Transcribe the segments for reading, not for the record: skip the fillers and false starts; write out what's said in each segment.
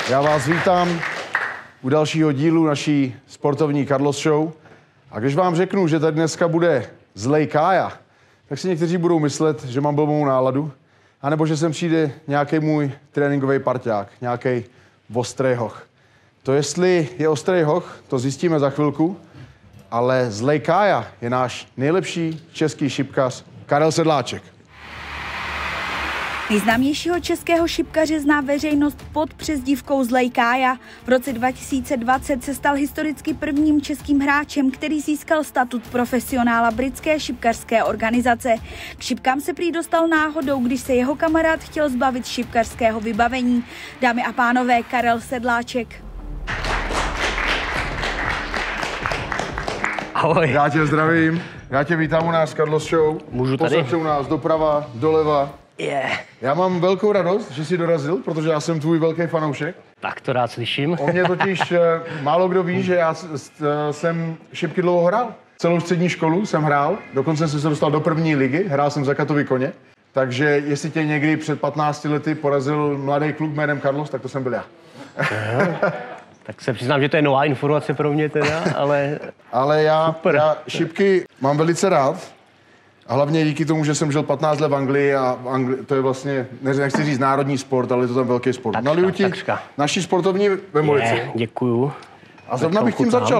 Já vás vítám u dalšího dílu naší sportovní Carlos Show. A když vám řeknu, že tady dneska bude zlej Kája, tak si někteří budou myslet, že mám blbou náladu, anebo že sem přijde nějaký můj tréninkový parťák, nějaký ostrý hoch. To, jestli je ostrý hoch, to zjistíme za chvilku, ale zlej Kája je náš nejlepší český šipkař Karel Sedláček. Nejznámějšího českého šipkaře zná veřejnost pod přezdívkou Zlej Kája. V roce 2020 se stal historicky prvním českým hráčem, který získal statut profesionála britské šipkařské organizace. K šipkám se prý dostal náhodou, když se jeho kamarád chtěl zbavit šipkařského vybavení. Dámy a pánové, Karel Sedláček. Ahoj. Já tě zdravím, já tě vítám u nás Carlos Show. Můžu tady? Posaď se u nás doprava, doleva. Yeah. Já mám velkou radost, že jsi dorazil, protože já jsem tvůj velký fanoušek. Tak to rád slyším. O mě totiž málo kdo ví, že já jsem šipky dlouho hrál. Celou střední školu jsem hrál, dokonce jsem se dostal do první ligy, hrál jsem za Katovy Koně. Takže jestli tě někdy před 15 lety porazil mladý kluk jménem Carlos, tak to jsem byl já. Tak se přiznám, že to je nová informace pro mě teda, ale... Ale já šipky mám velice rád. A hlavně díky tomu, že jsem žil 15 let v Anglii a to je vlastně, nechci říct národní sport, ale je to tam velký sport. Naliju ti naší sportovní vemolici. Děkuju. A zrovna bych tím začal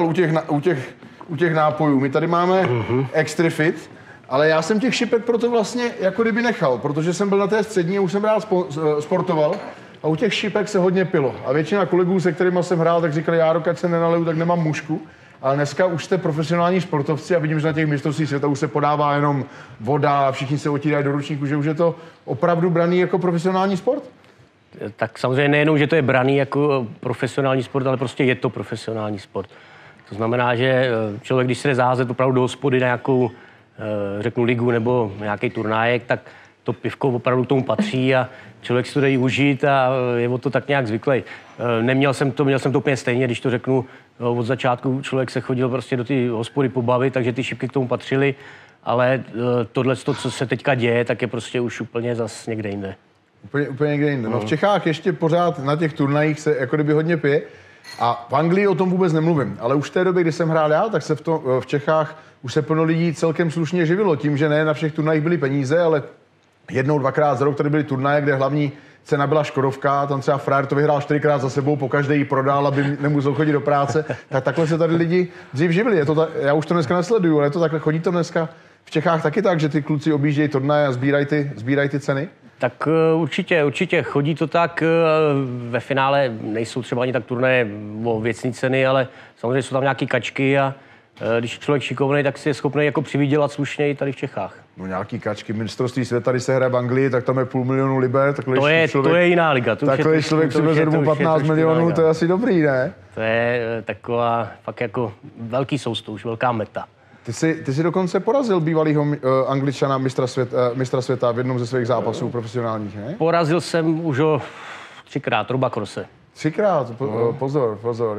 u těch nápojů. My tady máme Extra Fit, ale já jsem těch šipek proto vlastně jako kdyby nechal, protože jsem byl na té střední a už jsem rád sportoval a u těch šipek se hodně pilo. A většina kolegů, se kterými jsem hrál, tak říkali, já ať se nenaliju, tak nemám mušku. Ale dneska už jste profesionální sportovci a vidím, že na těch mistrovstvích světa už se podává jenom voda a všichni se otírají do ručníku, že už je to opravdu braný jako profesionální sport? Tak samozřejmě nejenom, že to je braný jako profesionální sport, ale prostě je to profesionální sport. To znamená, že člověk, když se jde zaházet opravdu do hospody na nějakou, řeknu, ligu nebo nějaký turnájek, tak to pivko opravdu k tomu patří a člověk si to jde užít a je o to tak nějak zvyklý. Měl jsem to úplně stejně, když to řeknu, od začátku člověk se chodil prostě do ty hospody pobavit, takže ty šipky k tomu patřily, ale tohle, co se teďka děje, tak je prostě už úplně zas někde jinde. Úplně někde jinde. No v Čechách ještě pořád na těch turnajích se jako kdyby hodně pije a v Anglii o tom vůbec nemluvím, ale už v té době, kdy jsem hrál já, tak se v Čechách už se plno lidí celkem slušně živilo tím, že ne na všech turnajích byly peníze, ale jednou, dvakrát za rok tady byly turnaje, kde hlavní cena byla Škodovka, tam třeba frajer to vyhrál 4krát za sebou, po každé ji prodal, aby nemusel chodit do práce. Tak takhle se tady lidi dřív živili. Já už to dneska nesleduju, ale je to takhle, chodí to dneska v Čechách taky tak, že ty kluci objíždějí turnaje a sbírají ty ceny? Tak určitě chodí to tak. Ve finále nejsou třeba ani tak turnaje o věcné ceny, ale samozřejmě jsou tam nějaké kačky a když je člověk šikovnej, tak si je schopný jako přivydělat slušně i tady v Čechách. No nějaký kačky, mistrovství světa, když se hraje v Anglii, tak tam je 500 000 liber. To je jiná liga. Takový člověk přiveze domů 15 milionů, to je asi dobrý, ne? To je taková fakt jako velký soustuž, velká meta. Ty jsi dokonce porazil bývalýho Angličana mistra světa v jednom ze svých zápasů profesionálních, ne? Porazil jsem už ho 3krát, Roba Krose. 3krát? Pozor.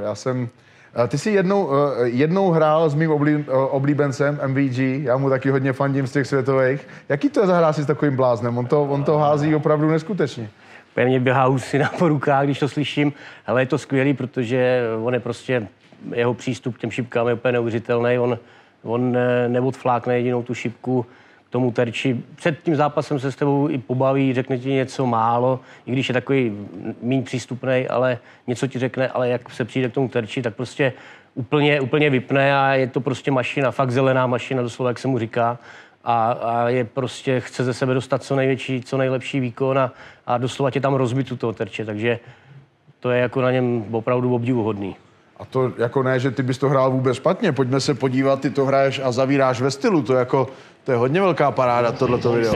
Ty jsi jednou hrál s mým oblíbencem MVG, já mu taky hodně fandím z těch světových. Jaký to je zahrát si s takovým bláznem? On to hází opravdu neskutečně. Pevně běhá husina po rukách, když to slyším. Ale je to skvělý, protože on je prostě, jeho přístup k těm šipkám je úplně neuvěřitelný. On neodflákne jedinou tu šipku k tomu terči. Před tím zápasem se s tebou i pobaví, řekne ti něco málo, i když je takový míň přístupnej, ale něco ti řekne, ale jak se přijde k tomu terči, tak prostě úplně vypne a je to prostě mašina, fakt zelená mašina, doslova, jak se mu říká. A je prostě, chce ze sebe dostat co nejlepší výkon a doslova tě tam rozbít u toho terče, takže to je jako na něm opravdu obdivuhodný. A to jako ne, že ty bys to hrál vůbec špatně, pojďme se podívat, ty to hraješ a zavíráš ve stylu, to je hodně velká paráda, tohleto video.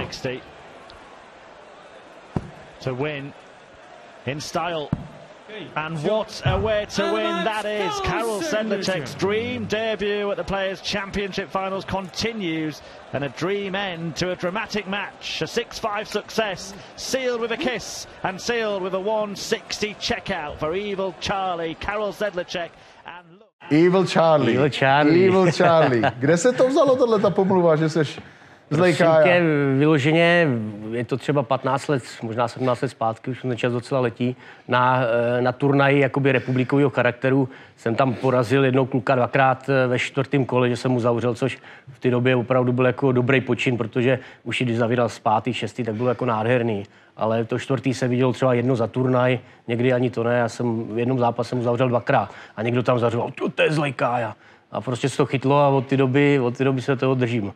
To win in style. And what a way to win that is. Karel Sedláček's dream debut at the Players' Championship Finals continues, and a dream end to a dramatic match. A 6-5 success, sealed with a kiss and sealed with a 160 checkout for Evil Charlie, Karel Sedláček. Evil Charlie. Kde se to vzalo, tato pomluva, že seš Prosím vyloženě, je to třeba 15 let, možná 17 let zpátky, už ten čas docela letí, na turnaji jakoby republikového charakteru jsem tam porazil jednou kluka dvakrát ve 4. kole, že jsem mu zavřel, což v té době opravdu byl jako dobrý počin, protože už když zavíral z 5., 6., tak bylo jako nádherný. Ale to 4. se vidělo třeba jedno za turnaj, někdy ani to ne, já jsem v jednom zápase mu zavřel 2krát a někdo tam zařval, to je zlej Kája. A prostě se to chytlo a od té doby se toho držím.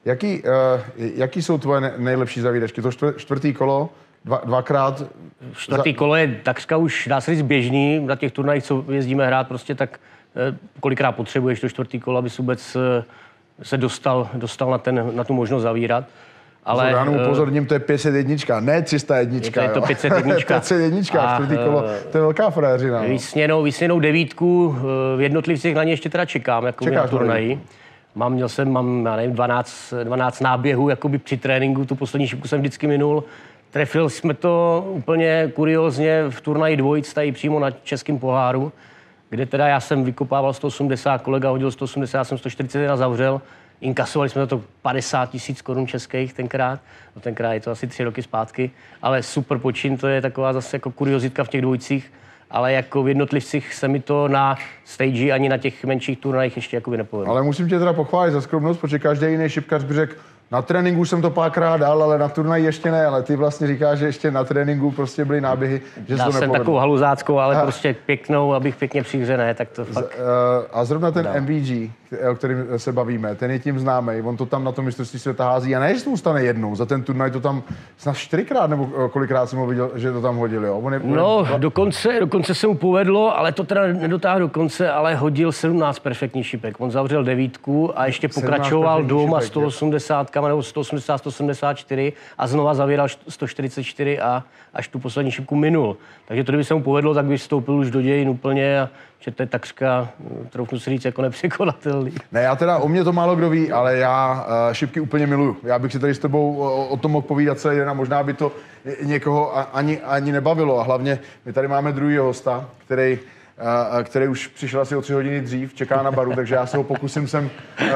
Jaký jsou tvoje nejlepší zavíračky? To 4. kolo, dvakrát? 4. kolo je takřka už, dá se říct, běžný. Na těch turnajích, co jezdíme hrát, prostě tak kolikrát potřebuješ to 4. kolo, aby vůbec se dostal na tu možnost zavírat. Ale já upozorním, to je 501, ne 301. Je to 501. 501, 4. kolo, to je velká frajeřina. Vysněnou 9, v jednotlivcích na ně ještě teda čekám, jako na turnaji. Měl jsem, já nevím, 12 náběhů jakoby při tréninku, tu poslední šipku jsem vždycky minul. Trefil jsme to úplně kuriózně v turnaji dvojic, tady přímo na českém poháru, kde teda já jsem vykopával 180, kolega hodil 180, jsem 141 zavřel. Inkasovali jsme to 50 000 korun českých tenkrát. No tenkrát je to asi 3 roky zpátky, ale super počin, to je taková zase jako kuriozitka v těch dvojicích, ale jako v jednotlivcích se mi to na stage ani na těch menších turnajích ještě jakoby nepovedlo. Ale musím tě teda pochválit za skromnost, protože každý jiný šipkař by řekl, na tréninku jsem to párkrát dal, ale na turnaji ještě ne, ale ty vlastně říkáš, že ještě na tréninku prostě byly náběhy, že se to nepovedlo. Já jsem takovou haluzáckou, ale prostě pěknou, abych pěkně přihře, tak to fakt... A zrovna ten MVG, o kterém se bavíme, ten je tím známý, on to tam na tom mistrovství světa hází a ne, že to stane jednou, za ten turnaj to tam snad 4krát nebo kolikrát jsem ho viděl, že to tam hodil, jo? Dokonce se mu povedlo, ale to teda nedotáhl do konce, ale hodil 17 perfektních šipek. On zavřel 9 a ještě pokračoval 2 180 nebo 180, 184 a znova zavíral 144 a až tu poslední šipku minul. Takže to, kdyby se mu povedlo, tak by vstoupil už do dějin úplně a že to je takřka, troufnu si říct, jako nepřekonatelný. Ne, já teda, o mě to málo kdo ví, ale já šipky úplně miluju. Já bych si tady s tebou o tom mohl povídat celý den a možná by to někoho ani nebavilo. A hlavně my tady máme druhýho hosta, který už přišel asi o 3 hodiny dřív, čeká na baru, takže já se ho pokusím sem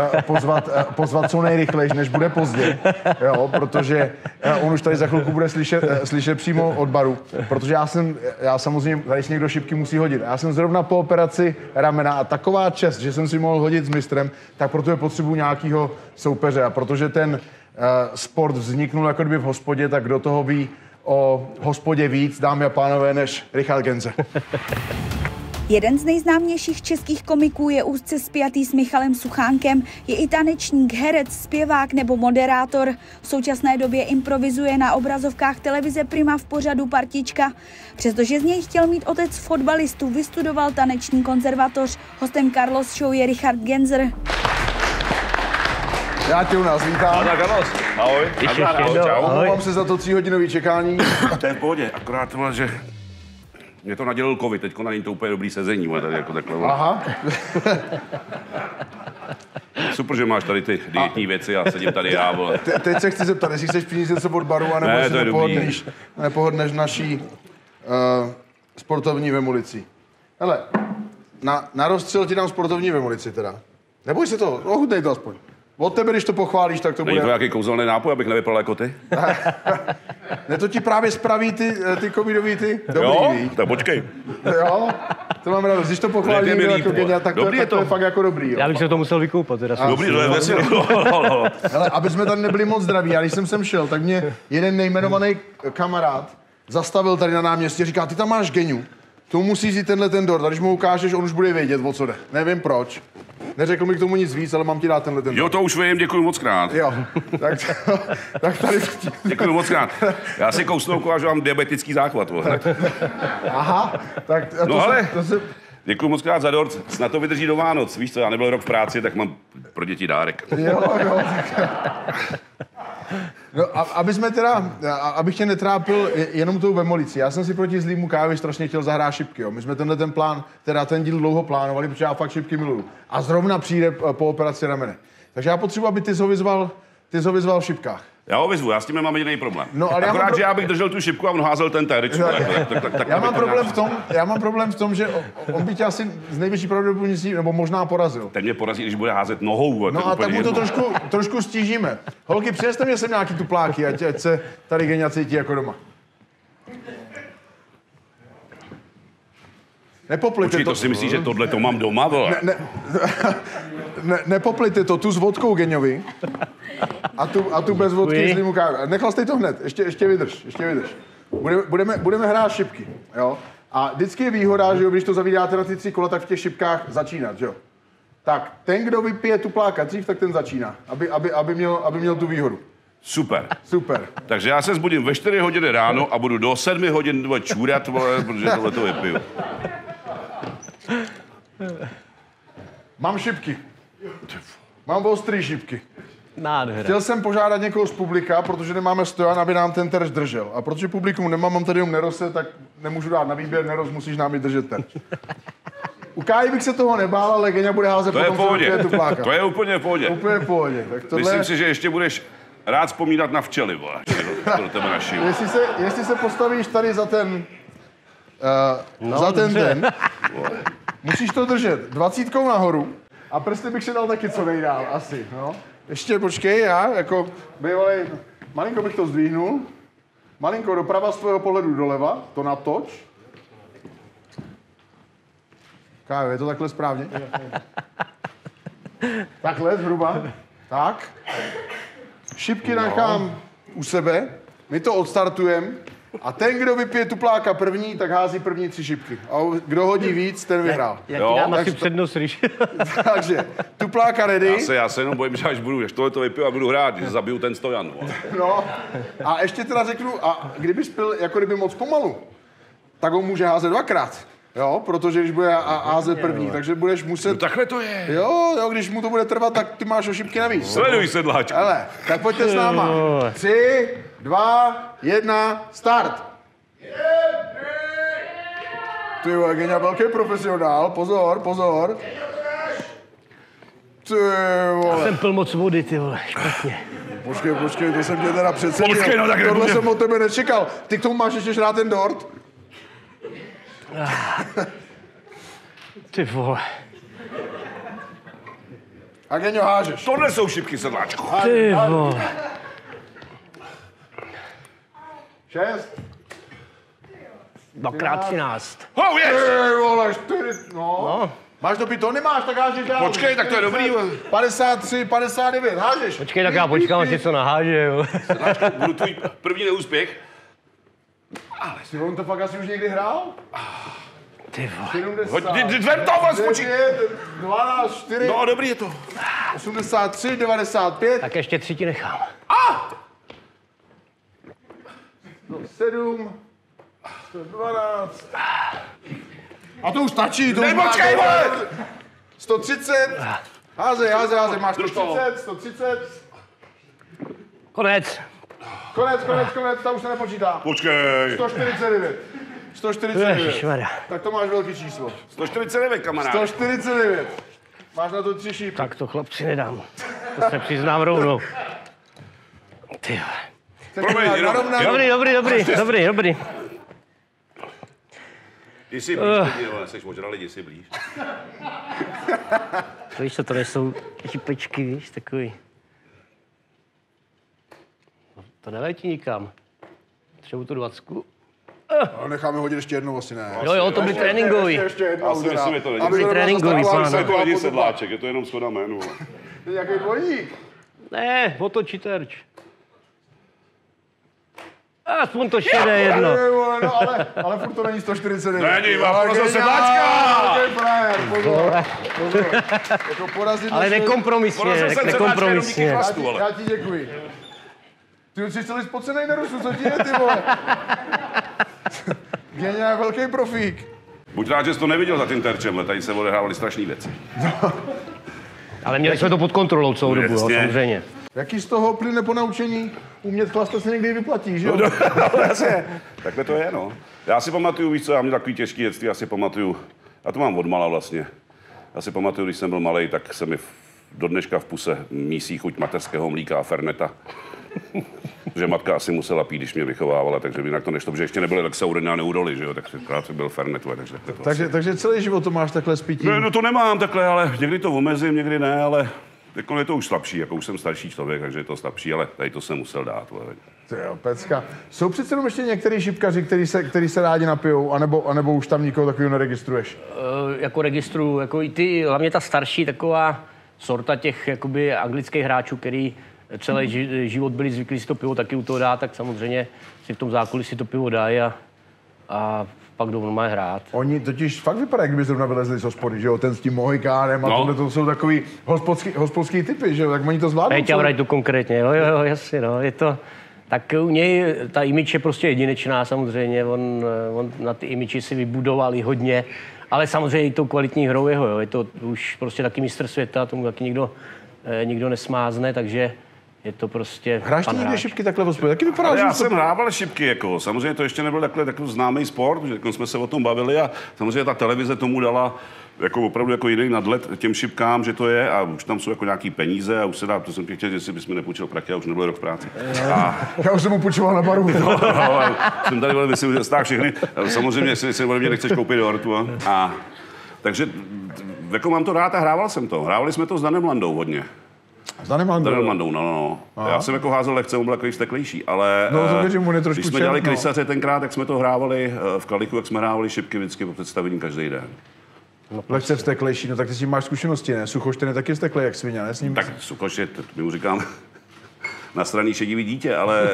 pozvat co nejrychleji, než bude pozdě, jo, protože on už tady za chvilku bude slyšet přímo od baru, protože já samozřejmě, tady si někdo šipky musí hodit. Já jsem zrovna po operaci ramena a taková čest, že jsem si mohl hodit s mistrem, tak proto je potřebuji nějakého soupeře a protože ten sport vzniknul jako kdyby v hospodě, tak kdo toho ví o hospodě víc, dámy a pánové, než Richard Genzer. Jeden z nejznámějších českých komiků je úzce spjatý s Michalem Suchánkem, je i tanečník, herec, zpěvák nebo moderátor. V současné době improvizuje na obrazovkách televize Prima v pořadu Partička. Přestože z něj chtěl mít otec fotbalistu, vystudoval taneční konzervatoř. Hostem Carlos Show je Richard Genzer. Já tě u nás vítám. Ahoj. Čau. Omlouvám se za to 3hodinový čekání. To je v pohodě, akorát tohle, že mě to nadělil covid, teďko není to úplně dobrý sezení, tady jako takhle. Aha. Super, že máš tady ty dietní věci a sedím tady já, vole. Teď se chci zeptat, jestli chceš přinést něco od baru, anebo jestli nepohodneš naší sportovní vemulici. Hele, na rozstřel ti dám sportovní vemulici teda. Neboj se toho, ochutnej to aspoň. Od tebe, když to pochválíš, tak to bude... Není to nějaký kouzelný nápoj, abych nevypadal jako ty? Ne, to ti právě spraví ty covidový ty dobrý, jo? Tak počkej. Jo, to mám radost. Když to pochválí někdo jako geniál, tak to je fakt jako dobrý. Jo. Já bych se to musel vykoupat. Teda dobrý, to je vlastně. Hele, aby jsme tady nebyli moc zdraví, já když jsem sem šel, tak mě jeden nejmenovaný kamarád zastavil tady na náměstí a říká, ty tam máš geniu. To musíš jít ten dort, a když mu ukážeš, on už bude vědět, o co jde. Nevím proč. Neřekl mi k tomu nic víc, ale mám ti dát tenhle dort. Jo, to už vím, děkuji moc krát. Jo, tak tady... Děkuji moc krát. Já si kousnu, že mám diabetický záchvat. Aha, tak to se... Děkuji moc krát za dort. Snad to vydrží do Vánoc. Víš co, já nebyl rok v práci, tak mám pro děti dárek. Jo. No, abych tě netrápil jenom tou vemolicí. Já jsem si proti zlýmu Kájovi strašně chtěl zahrát šipky. Jo. My jsme ten díl dlouho plánovali, protože já fakt šipky miluju. A zrovna přijde po operaci ramene. Takže já potřebuji, aby ty jsi ho vyzval v šipkách. Já ho vyzvu, já s tím nemám jediný problém. No, ale akorát, že já bych držel tu šipku a on házel ten terč. Já mám problém v tom, že on by tě asi z největší pravděpodobností, nebo možná porazil. Ten mě porazí, když bude házet nohou. No a tak mu to trošku stížíme. Holky, přineste mě sem nějaký tupláky, ať se tady Geňa cítí jako doma. Nepoplite Počkej, to si myslíš, že tohle to mám doma, vole? Nepoplite to, tu s vodkou Geňovi a tu bez vodky s limukářem. Nechlastaj to hned, ještě vydrž. Budeme hrát šipky, jo? A vždycky je výhoda, že jo, když to zavídáte na ty 3 kola, tak v těch šipkách začínat, že jo? Tak, ten, kdo vypije tupláka dřív, tak ten začíná, aby měl tu výhodu. Super. Takže já se zbudím ve 4 hodiny ráno a budu do 7 hodin čůrat, vole, protože tohle to vypiju. Mám šipky. Mám ostrý šipky. Nádhera. Chtěl jsem požádat někoho z publika, protože nemáme stojan, aby nám ten terč držel. A protože publikum nemám, mám tady jenom Nerose, tak nemůžu dát na výběr Neros, musíš nám i držet terč. U Káji bych se toho nebál, ale Geňa bude házet potom tupláka. To je úplně v pohodě. Úplně v pohodě. Tak tohle... Myslím si, že ještě budeš rád vzpomínat na včely, vole. To do tebe našiju. Jestli se postavíš tady za ten... ten, musíš to držet 20 nahoru a prsty bych si dal taky co nejdál, asi, no. Ještě počkej, já jako bývalej, malinko bych to zdvihnul, malinko doprava z tvého pohledu doleva, to natoč. Kájo, je to takhle správně? Takhle zhruba, tak. Šipky nechám u sebe, my to odstartujeme. A ten, kdo vypije tupláka první, tak hází první 3 šipky. A kdo hodí víc, ten vyhrál. Já ti dám asi přednost, když... Takže, tupláka ready. Já se jenom bojím, že až tohleto vypiju a budu hrát, že zabiju ten stojan. No, a ještě teda řeknu, a kdyby spil jako kdyby moc pomalu, tak ho může házet 2krát. Jo, protože když bude házet první, takže budeš muset... No takhle to je. Jo, když mu to bude trvat, tak ty máš o šipky navíc. Sleduj sedláčku. Hele, tak pojďte s náma. 3, 2, 1, start. Ty vole, Geňa, velký profesionál, pozor. Ty vole. Já jsem pil moc vody, ty vole, špatně. Počkej, to jsem tě teda přecenil. Počkej, no tak tohle jsem od tebe nečekal. Ty k tomu máš ještě rád ten dort? Ty vole. A Geňo, hážeš. Tohle jsou šipky, sedláčku. Ty vole. 6. 2x13. Oh, yes! Ty vole, 4, no. Máš to pít, to nemáš, tak hážeš dál. Počkej, tak to je dobrý. 53, 59, hážeš. Počkej, tak já počkám, až něco naháže, jo. Sedláčku, budu tvůj první neúspěch. Si on to fakt asi už někdy hrál? Ty vole. 70, Dvem to vás počít. 12, 4, No, dobrý je to. 83, 95, Tak ještě 3 ti nechám. 7, 112. A to už stačí, to už Počkej, vole! 130. Házej, máš 130. Konec. Konec, ta už se nepočítá. Počkej. 149. Ježišmarja. Tak to máš velký číslo. 149, kamarád. 149. Máš na to 3 šípy. Tak to chlapci nedám. To se přiznám rovnou. Ty vole. Promiň, jenom. Dobrý. Ty jsi blíž, jsi možná lidi, jsi blíž. Víš co, to nejsou šipečky, víš, takový. No, to neletí nikam. Třeba tu 20. No, necháme hodit ještě jednou, asi ne. Jo, to byly tréninkový. Ještě jednou. Já si myslím, že to není. To byly tréninkový, To to není sedláček, je to jenom schoda jménu. To je nějaký dvojník. Ne, otočí terč. Aspoň to šedé jedno. No, ale furt to není 149. Není, má porazil sedláčka! Pozor. Jako porazit Ale nekompromisně. Já ti děkuji. Ty jsi celý spocenej Nerosu, co ti je, ty vole? Geňa je velký profík. Buď rád, že jsi to neviděl za tím terčem, tady se odehrávaly strašné věci. Ale měli jsme to pod kontrolou celou dobu, jo, samozřejmě. Jaký z toho plyne po naučení? Umět chlastat se někdy vyplatí, že jo? No, jasně. Takhle to je, no. Já si pamatuju, víš co, já měl takový těžký dětství, já si pamatuju, já to mám odmala vlastně. Já si pamatuju, když jsem byl malej, tak se mi do dneška v puse mísí chuť mateřského mlíka a ferneta. Že matka asi musela pít, když mě vychovávala, takže jinak to nešlo, protože ještě nebyly Lexaurin a Neuroly, že jo, tak tenkrát byl Fernet, takže celý život to máš takhle s pitím? No to nemám takhle, ale někdy to omezím, někdy ne, ale jako je to už slabší, jako už jsem starší člověk, takže je to slabší, ale tady to jsem musel dát. Jo, pecka. Jsou přece jenom ještě některý šipkaři, který se rádi napijou, anebo už tam nikoho takového neregistruješ? Jako registruju, jako i ty, hlavně ta starší taková sorta těch jakoby anglických hráčů, který celý život byli zvyklí si to pivo taky u toho dát, tak samozřejmě si v tom zákulisí to pivo dají a pak jdou normálně hrát. Oni totiž fakt vypadají, kdyby zrovna vylezli z hospody, že jo, ten s tím mohikánem a tohle to jsou takový hospodský typy, že jo, tak oni to zvládnou. Teď já to konkrétně, jo, jasně, no, je to, tak u něj ta image je prostě jedinečná samozřejmě, on na ty image si vybudovali hodně, ale samozřejmě i tou kvalitní hrou jeho, jo, je to už prostě taky mistr světa, tomu taky nikdo nesmázne, takže je to prostě. Hráš ty někde šipky takhle v hospodě? Taky vypadá, já jsem hrával šipky, jako. Samozřejmě to ještě nebyl takhle známý sport, že jsme se o tom bavili a samozřejmě ta televize tomu dala jako opravdu jako jiný nadhled těm šipkám, že to je a už tam jsou jako nějaký peníze a už se dá, to jsem chtěl, že si bys mi nepůjčil prachy a už nebyl rok v práci. Já už jsem mu půjčoval na baru. Jsem tady myslím, že stále všechny. Samozřejmě, jestli mě nechceš koupit do Hortu. Takže jako mám to rád a hrával jsem to. Hrávali jsme to s Danem Landou hodně. S Danem Landou? No. Já jsem jako házel lehce, on byl takový steklejší, ale když jsme dělali krysaře tenkrát, tak jsme to hrávali v Kalichu, jak jsme hrávali šipky vždycky po představení každý den. Lehce vsteklejší, no tak ty s tím máš zkušenosti, ne? Suchoš, ten je taky vsteklej jak svině, ne? S ním... Tak Suchoš je, my mu říkám, na straně šedivý dítě, ale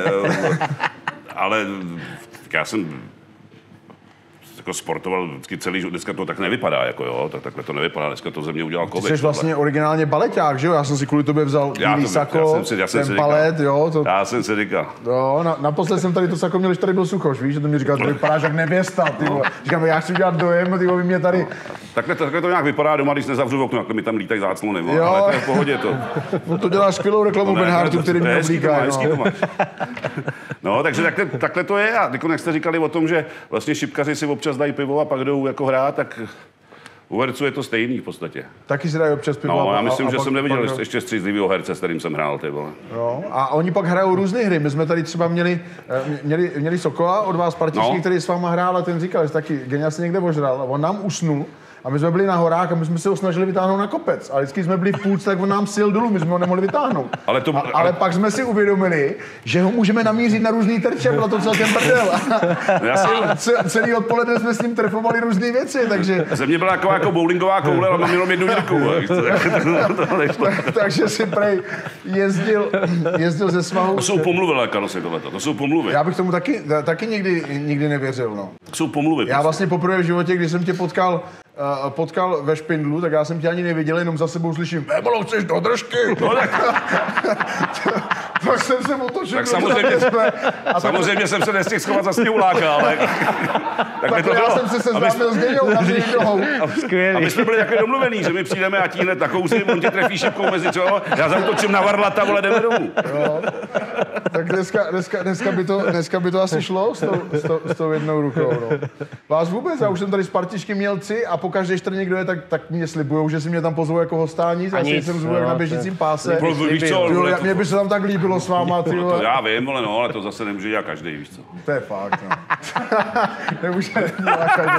já jsem jako sportoval vždycky celý život, dneska to tak nevypadá, jako jo, takhle to nevypadá, dneska to ze mě udělal Kovič. Ty jsi vlastně originálně baleťák, že jo? Já jsem si kvůli tobě vzal bílý sako, ten balet, jo. To... Já jsem si říkal. Jo, naposled jsem tady to sako měl, když tady byl Suchoš, víš, že to mi říkal, ty vypadáš jak nevěsta, ty vole. Říkám, já chci udělat dojem, ty vole, mě tady... Takhle to nějak vypadá doma, když nezavřu okno, takhle mi tam lítají záclony, ale to je v pohodě to. No to děláš skvělou reklamu Benhartu, který mě oblíká. No, takže takhle to je a jak jste říkali o tom, že vlastně šipkaři si občas dají pivo a pak jdou jako hrát, tak u herců je to stejný v podstatě. Taky si dají občas pivo. No, já myslím, že jsem neviděl ještě střízlivýho herce, s kterým jsem hrál, ty vole. No, a oni pak hrajou různé hry. My jsme tady třeba měli Sokola od vás partičky, který s váma hrál a ten říkal, že taky geniál se někde ožral. On nám usnul. A my jsme byli na horách a my jsme se ho snažili vytáhnout na kopec. A vždycky jsme byli v půlce, tak on nám sil dolů, my jsme ho nemohli vytáhnout. Ale pak jsme si uvědomili, že ho můžeme namířit na různý terče, bylo to celkem prdel. Celý odpoledne jsme s ním trefovali různé věci, takže... Ze mě byla jako bowlingová koule, ale mám jenom jednu dírku. Takže si prej jezdil ze svahu. To jsou pomluvy, Karlosi, tohleto. To jsou pomluvy. Já bych tomu taky nikdy nevěřil, no. To jsou pomluvy. Já vlastně poprvé v životě, když jsem tě potkal ve Špindlu, tak já jsem tě ani neviděl, jenom za sebou slyším, Vémolo, chceš do držky? Tak jsem se otočil. Tak samozřejmě jsem se nestihl schovat za sněhuláka, ale... tak já jsem se seznámil s Geňou na nohou. A my jsme byli takhle domluvený, že my přijdeme a ti hned nakousím, on tě trefí šipkou mezi čo, já zautočím na varlata, vole, jdeme domů. Tak dneska by to asi šlo s tou jednou rukou, no. Vás vůbec, já už jsem tady z partičky měl 3 a po každé štrně, kdo je, tak mě slibujou, že si mě tam pozvou jako hostání, já si jsem zvu jak na běžícím páse. Mně by se tam tak líbilo s váma, ty vole. To já vím, ale to zase nemůže dělat každý, víš co. To je fakt, no. Nemůže dělat každý.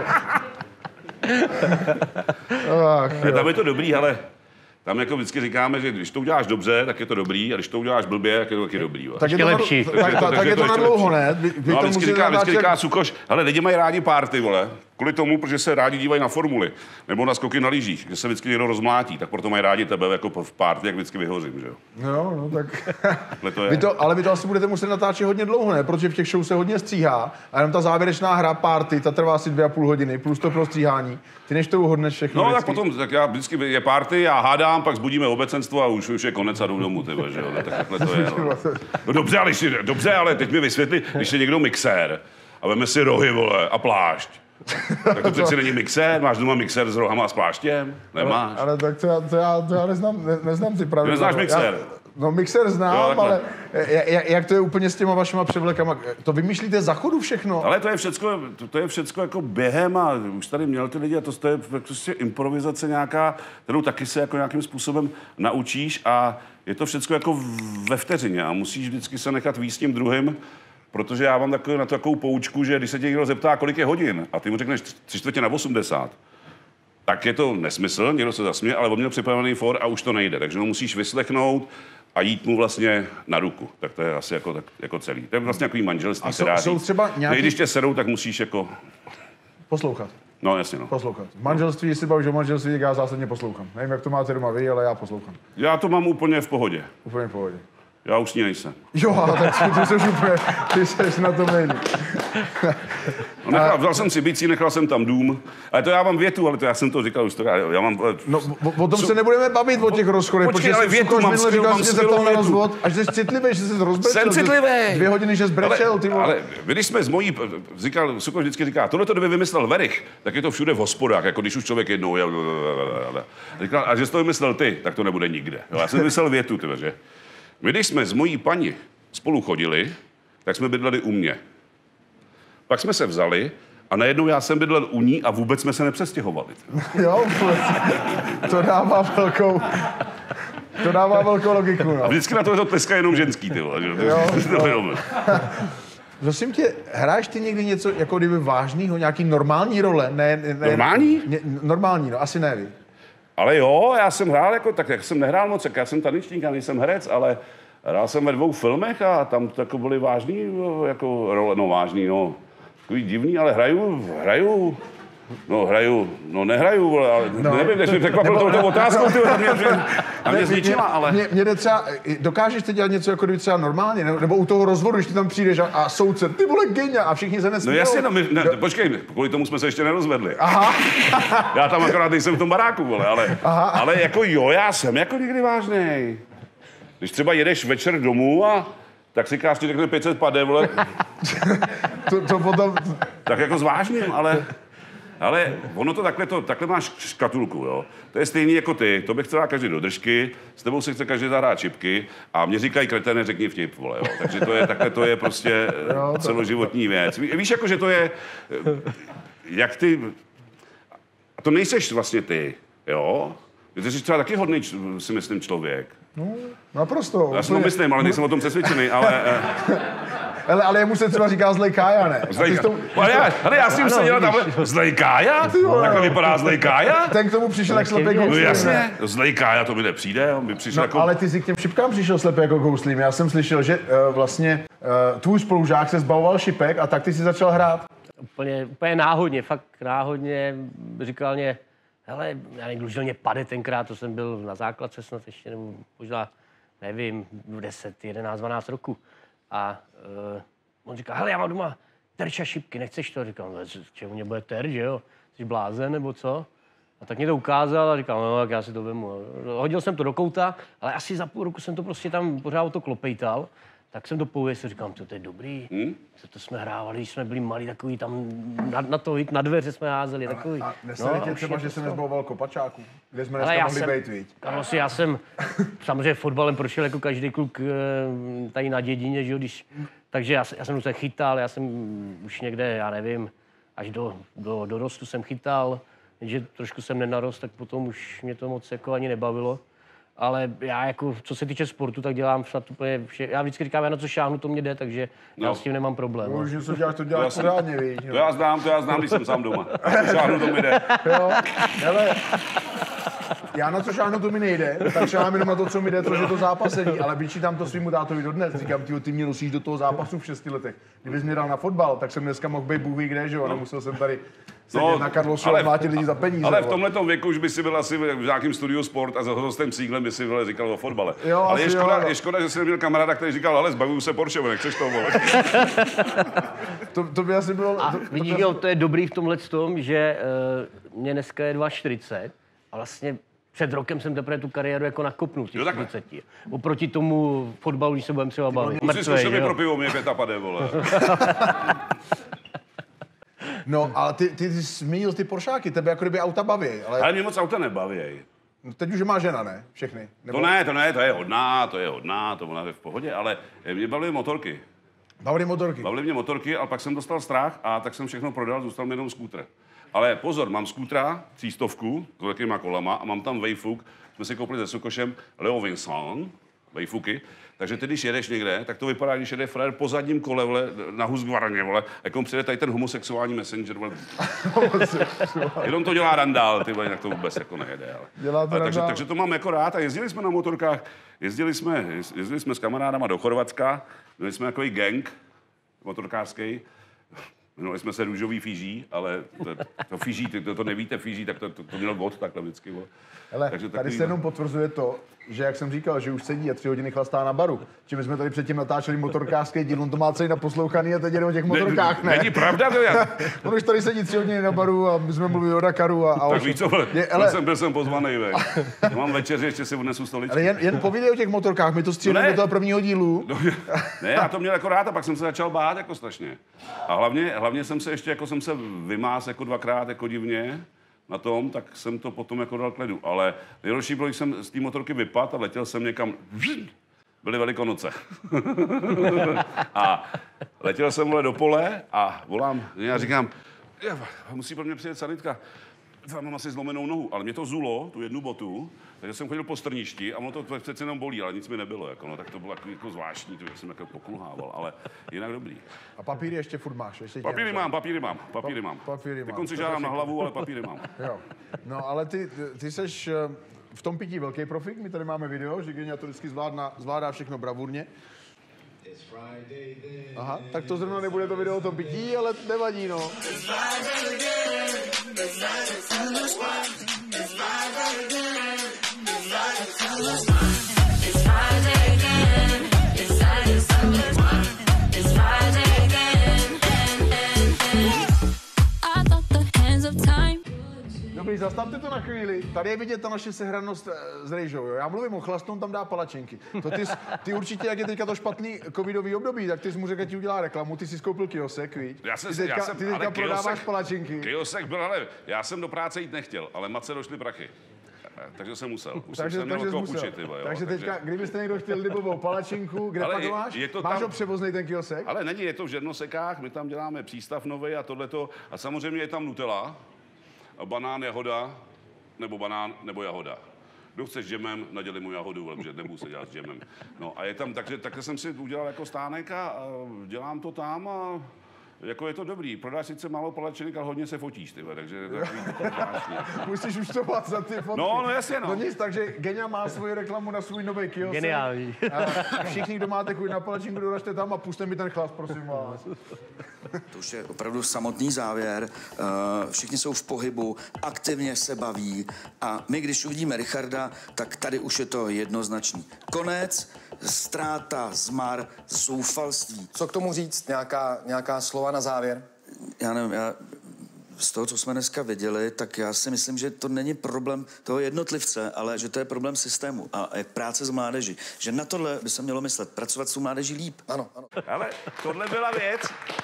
Tam je to dobrý, ale tam jako vždycky říkáme, že když to uděláš dobře, tak je to dobrý, a když to uděláš blbě, tak je to taky dobrý. Tak je to lepší. Tak je to na dlouho, ne? No, vždycky říká Sukoš, hele, lidi mají rádi párty, vole, kvůli tomu, protože se rádi dívají na formuly, nebo na skoky na lyžích, že se vždycky někdo rozmlátí, tak proto mají rádi tebe jako v párty, jak vždycky vyhořím, že jo? No, tak... Ale vy to asi budete muset natáčet hodně dlouho, ne? Protože v těch show se hodně stříhá a jenom ta závěrečná hra párty, ta trvá asi 2,5 hodiny, plus to pro stříhání. Ty než to uhodneš všechno. No, tak potom, tak já vždycky je párty, já hádám, pak zbudíme obecenstvo a už je konec a jdu domů, tyhle, že jo? Takhle to je. No dobře, ale teď mi vysvětli, když je někdo mixér a veme si rohy, vole, a plášť. Tak to přeci není mixér, máš doma mixér s rohama a s pláštěm? Nemáš. Ale tak to já neznám ty pravidla. Neznáš mixér? No mixér znám, jo, ale jak to je úplně s těma vašima převlekama? To vymýšlíte za chodu všechno? Ale to je všecko jako během a už tady měl ty lidi a to je prostě improvizace nějaká, kterou taky se jako nějakým způsobem naučíš a je to všechno jako ve vteřině a musíš vždycky se nechat víc s tím druhým, protože já mám na takovou poučku, že když se tě někdo zeptá, kolik je hodin, a ty mu řekneš 3/4 tak je to nesmysl, někdo se zasměje, ale on měl připravený for a už to nejde, takže ho musíš vyslechnout a jít mu vlastně na ruku. Tak to je asi jako celý. To je vlastně takový manželství, a jsou třeba nějaký... Když tě sedou, tak musíš jako... Poslouchat. No, jasně, no. Poslouchat. V manželství, jestli bavíš o manželství, já zásadně poslouchám. Nevím, jak to máte doma vy, ale já poslouchám. Já to mám úplně v pohodě. Úplně v pohodě. Já už s ní nejsem. Jo, tak ty jsi na tom nejde. Vzal jsem si bicí, nechal jsem tam dům. Ale to já mám větu, ale to já jsem to říkal už. Já mám, no, o tom se nebudeme bavit, o těch rozchodech. Počkej, ale větu mám skvělou větu. Rozvod, až jsi citlivý, že jsi rozbrečel. Jsem citlivý. 2 hodiny, že zbrečel, ty vole. Ale když jsme s mojí, Sukoš vždycky říká, tohle to kdyby vymyslel Verich, tak je to všude v hospodách, jako když už člověk jednou říkal, a že jsi to vymyslel ty, tak to nebude nikde. Jo, já jsem vymyslel větu, že my, když jsme s mojí paní spolu chodili, tak jsme bydleli u mě. Pak jsme se vzali a najednou já jsem bydlel u ní a vůbec jsme se nepřestěhovali. Jo, to dává velkou logiku. No. A vždycky na to tleska jenom ženský, ty vole. Prosím tě, hráš ty někdy něco jako kdyby vážnýho, nějaký normální role? Ne, normální? Normální, no asi ne, vy. Ale jo, já jsem hrál jako, tak jak jsem nehrál moc, já jsem tanečník, já nejsem herec, ale hrál jsem ve 2 filmech a tam jako byly vážný jako role, no vážný, no, takový divný, ale hraju, nehraju, ale nevím, než mi překvapil touto otázkou, a mě zničila, ale... Mě jde třeba, dokážeš ty dělat něco jako kdyby třeba normálně, nebo u toho rozvodu, když ty tam přijdeš a soudce, ty vole genia, a všichni se nesmějou. No jasně, počkej, kvůli tomu jsme se ještě nerozvedli. Aha. Já tam akorát nejsem v tom baráku, vole, ale jako jo, já jsem jako někdy vážnej. Když třeba jedeš večer domů a tak si káš, ti řekne 500 pade, vole. to potom... Tak jako zvážním, ale ono to takhle máš škatulku, jo. To je stejný jako ty, to bych chtěl dát každý do držky, s tebou si chce každý zahrát čipky a mě říkají kreténe, řekni vtip, vole, jo. Takže to je prostě celoživotní věc. Víš, jako, že to je, jak ty, a to nejseš vlastně ty, jo. Ty jsi třeba taky hodný, si myslím, člověk. No, naprosto. Já si to myslím, ale nejsem o tom přesvědčený, ale... Ale jemu se třeba říká zlej Kája, ne? Ale já s tím seděl tam, zlej Kája? Jak to vypadá zlej Kája? Ten k tomu přišel jak slepý houslím. No jasně, zlej Kája to mi nepřijde, on by přišel jako... Ale ty si k těm šipkám přišel slepý jako houslím. Já jsem slyšel, že vlastně tvůj spolužák se zbavoval šipek a tak ty si začal hrát. Úplně náhodně, fakt náhodně. Říkal mě, hele, já dlužil mě pade tenkrát, to jsem byl na základce snad ještě, nebo možná, nevím, 10, 11, 12 roku. A on říká, hele, já mám doma terč a šipky, nechceš to? Říkal, no, čemu mě bude terč, jo? Jsi blázen, nebo co? A tak mě to ukázal a říkal, no, tak já si to vemu. Hodil jsem to do kouta, ale asi za půl roku jsem to prostě tam pořád o to klopejtal. Tak jsem to pověsil, říkám, to je dobrý. To jsme hrávali, když jsme byli malí, takový tam na dveře jsme házeli, takový. A neseli tě třeba, že se nezbavoval kopačáků? Kde jsme dneska mohli být, viď? Vlastně já jsem samozřejmě fotbalem prošel jako každý kluk tady na dědině, že jo, takže já jsem se chytal, já jsem už někde, já nevím, až do dorostu jsem chytal, že trošku jsem nenarost, tak potom už mě to moc jako ani nebavilo. Ale já jako, co se týče sportu, tak dělám snad úplně vše. Já vždycky říkám, já na co šáhnu, to mě jde, takže já s tím nemám problém. Už něco děláš, to děláš pořádně, víš. To já znám, když jsem sám doma. Šáhnu, to mi jde. Jo, hele, já na co šáhnu, to mi nejde, tak šáhnu jenom na to, co mi jde, to, že to zápasení, ale vyčítám to svýmu tátovi dodnes. Říkám, ty mě nosíš do toho zápasu v 6 letech. Kdybys mě dal na fotbal, tak jsem dneska mohl být bůh ví kde, že jo, nemusel jsem tady sedět na Karlosu a mlátit lidi za peníze. Ale v tomhletom věku už by si byl asi v nějakém studiu sport a za hostem Síglem by si říkal o fotbale. Jo, ale je škoda, že jsi neměl kamaráda, který říkal, ale zbavuju se Porsche, nechceš to, vole. to by asi bylo... Vidíš, to je dobrý v tomhle tom, že mě dneska je 42 a vlastně před rokem jsem teprve tu kariéru jako nakopnul, 40. Oproti tomu fotbalu, když se budeme třeba bavit. Musíš zkušet mi pro pivo, mě 5 vole. No, ale ty zmínil ty Poršáky, tebe jako kdyby auta baví, ale mě moc auta nebaví. No, teď už má žena, ne? Všechny. Nebo... To ne, to je hodná, to ona je v pohodě, ale mě bavily motorky. Bavily mě motorky, ale pak jsem dostal strach a tak jsem všechno prodal, zůstal mi jenom skútr. Ale pozor, mám skútra, 300 s velkýma kolama a mám tam Wayfuk, jsme si koupili se Sukošem, Leo Vincent, vejfuky. Takže ty, když jedeš někde, tak to vypadá, když jede frajer po zadním kole, vole, na Husqvarně, vole, jak on přijde tady ten homosexuální messenger, vole. Jenom to dělá randál, ty vole, tak to vůbec jako nejede, ale takže to mám jako rád a jezdili jsme na motorkách, jezdili jsme s kamarádama do Chorvatska, měli jsme takový gang motorkářský. Jmenovali jsme se Růžový Fíží, ale to Fíží, to nevíte Fíží, tak to mělo God takhle vždycky. Hele, takže tady se jenom potvrzuje to, že jak jsem říkal, že už sedí a 3 hodiny chlastá na baru. Čím jsme tady předtím natáčeli motorkářský díl, on to má celý naposlouchaný a teď jede o těch motorkách, ne? Není pravda, to On už tady sedí 3 hodiny na baru a my jsme mluvili o Dakaru a tak víš co, byl jsem pozvaný, veď. Mám večeři, ještě si odnesu stoličku. Ale jen povídej o těch motorkách, my to stříháme do toho prvního dílu. Ne, já to měl jako rád a pak jsem se začal bát jako strašně. A hlavně jsem se ještě jako jsem se vymás jako 2krát jako divně na tom, tak jsem to potom jako dal k ledu. Ale nejhorší bylo, když jsem z té motorky vypadl a letěl jsem někam. Byly Velikonoce. A letěl jsem do pole a volám, já říkám, musí pro mě přijet sanitka. Mám asi zlomenou nohu, ale mě to zulo, tu jednu botu, takže jsem chodil po strništi a ono to přece jenom bolí, ale nic mi nebylo, jako, no, tak to bylo jako zvláštní, to jsem jako pokulhával, ale jinak dobrý. A papíry ještě furt máš? Papíry mám. Teď si žádám na hlavu, ale papíry mám. Jo. No, ale ty seš v tom pití velký profik, my tady máme video, že Genia to vždycky zvládá všechno bravurně. Aha, tak to zrovna nebude to video o tom pití, ale nevadí, no. Dobrý, zastavte to na chvíli. Tady je vidět ta naše sehranost s Rejžou. Jo? Já mluvím o chlastu, on tam dá palačinky. To ty určitě, jak je teďka to špatný covidový období, tak ty jsi mu řekl, ti udělá reklamu, ty jsi skoupil kiosek, víš? Ty teďka prodáváš palačinky. Kiosek byl, ale já jsem do práce jít nechtěl, ale matce došly prachy. Takže jsem musel. Takže teďka, kdybyste někdo chtěl libovou palačinku, kde pak máš? Máš ho převoznej ten kiosek? Ale není, je to v Žernosekách, my tam děláme přístav nový a tohleto. A samozřejmě je tam Nutella, banán, jahoda, nebo banán, nebo jahoda. Kdo chce s džemem, naděli mu jahodu, protože nebudu se dělat s džemem. No a je tam, takže jsem si udělal jako stánek a dělám to tam a jako je to dobrý. Prodáš sice málo palačenek, ale hodně se fotíš, tyhle, takže je to takový zvláštní. Musíš už to mát za ty fotky. No jasně, no. No nic, takže Genia má svoji reklamu na svůj nový kiosk. Geniální. Všichni, kdo máte chuť na palačinku, doražte tam a puste mi ten chlast, prosím vás. To už je opravdu samotný závěr. Všichni jsou v pohybu, aktivně se baví a my, když uvidíme Richarda, tak tady už je to jednoznačný. Konec, ztráta, zmar, zoufalství. Co k tomu říct? Nějaká slova na závěr? Já nevím, z toho, co jsme dneska viděli, tak já si myslím, že to není problém toho jednotlivce, ale že to je problém systému a práce s mládeží. Že na tohle by se mělo myslet, pracovat s mládeží líp. Ano. Ale tohle byla věc,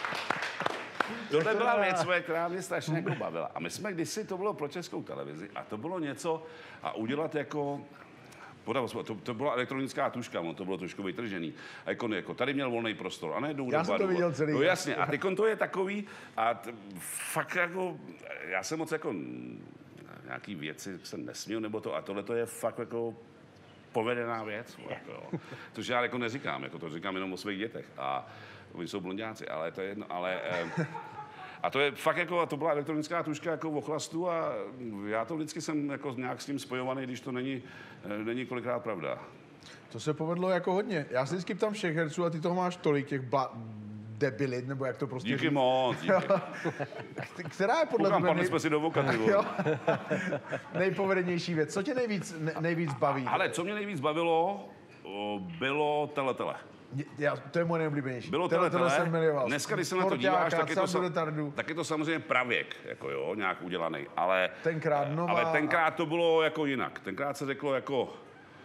která mě strašně jako bavila. A my jsme kdysi, to bylo pro Českou televizi a to bylo něco a udělat jako... To byla elektronická tuška, to bylo trošku vytržený. A jako tady měl volný prostor a najednou já jsem to viděl celý. No jasně, a teď to je takový a fakt jako, já jsem moc jako nějaký věci jsem nesměl, nebo to, a tohle to je fakt jako povedená věc, jako, což já jako neříkám, jako to říkám jenom o svých dětech a oni jsou blonďáci, ale to je jedno, ale... A to je fakt jako, to byla elektronická tuška jako v ochlastu a já to vždycky jsem jako nějak s tím spojovaný, když to není kolikrát pravda. To se povedlo jako hodně. Já se vždycky ptám všech herců a ty toho máš tolik, těch debilit, nebo jak to prostě díky moc, díky. Která je podle tebe jsme si do voka, nejpovedenější věc? Co tě nejvíc baví? Ale co mě nejvíc bavilo, bylo Teletele. To je moje nejoblíbenější. Bylo Teletele. Jsem miloval. Dneska, když se na to díváš, tak je to samozřejmě pravěk, jako jo, nějak udělaný. Ale tenkrát to bylo jako jinak. Tenkrát se řeklo jako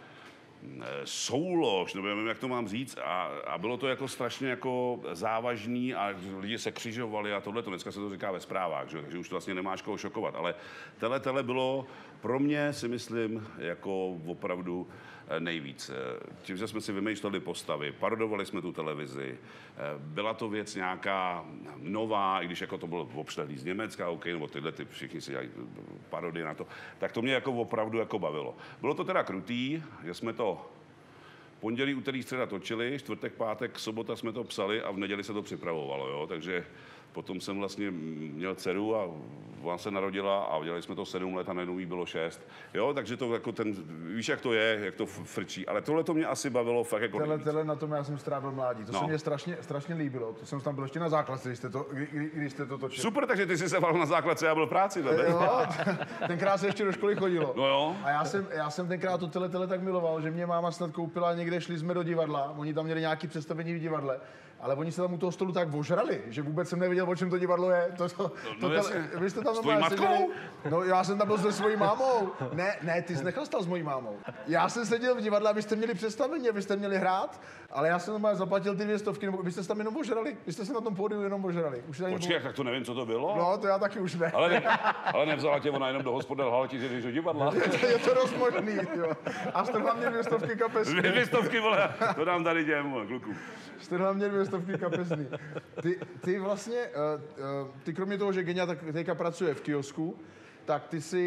soulož, nebo nevím, jak to mám říct, a bylo to jako strašně jako závažný a lidi se křižovali a tohle. Dneska se to říká ve zprávách, že? Takže už to vlastně nemáš koho šokovat. Ale Teletele bylo pro mě, si myslím, jako opravdu nejvíc. Tím, že jsme si vymýšleli postavy, parodovali jsme tu televizi, byla to věc nějaká nová, i když jako to bylo obšlehlý z Německa, OK, nebo tyhle všichni si dělají parodii na to, tak to mě jako opravdu jako bavilo. Bylo to teda krutý, že jsme to pondělí, úterý, středa točili, čtvrtek, pátek, sobota jsme to psali a v neděli se to připravovalo, jo? Takže potom jsem vlastně měl dceru a ona se narodila a dělali jsme to 7 let a najednou jí bylo 6. Jo, takže to jako víš, jak to je, jak to frčí. Ale tohle to mě asi bavilo fakt jako Tohle na tom já jsem strávil mládí. To se mě strašně líbilo. To jsem tam byl ještě na základce, když jste to točili. Super, takže ty jsi se valil na základce, já byl v práci. Jo, tenkrát se ještě do školy chodilo. No jo. A já jsem tenkrát to tele tak miloval, že mě máma snad koupila někde, šli jsme do divadla, oni tam měli nějaké představení v divadle, ale oni se tam u toho stolu tak ožrali, že vůbec jsem nevěděl, o čem to divadlo je. Vy jste tam s tvojí matkou? No, já jsem tam byl se svojí mámou. Ne, ty jsi nechlastal s mojí mámou. Já jsem seděl v divadle, abyste měli představení, abyste měli hrát, ale já jsem tam zaplatil ty 200, nebo vy jste se tam jenom ožrali. Vy jste se na tom pódiu jenom ožrali. Počkej, tak to nevím, co to bylo. No, to já taky už ne. Ale nevzala tě ona jenom do hospody, lhala ti, že jdeš do divadla. Je to dost možný, jo. A strhla mě 200 kapesní. 200, vole, to dám tady těm, klukům. Strhla mě 200 kapesní. Ty vlastně, ty kromě toho, že Genia tak teďka pracuje v kiosku, tak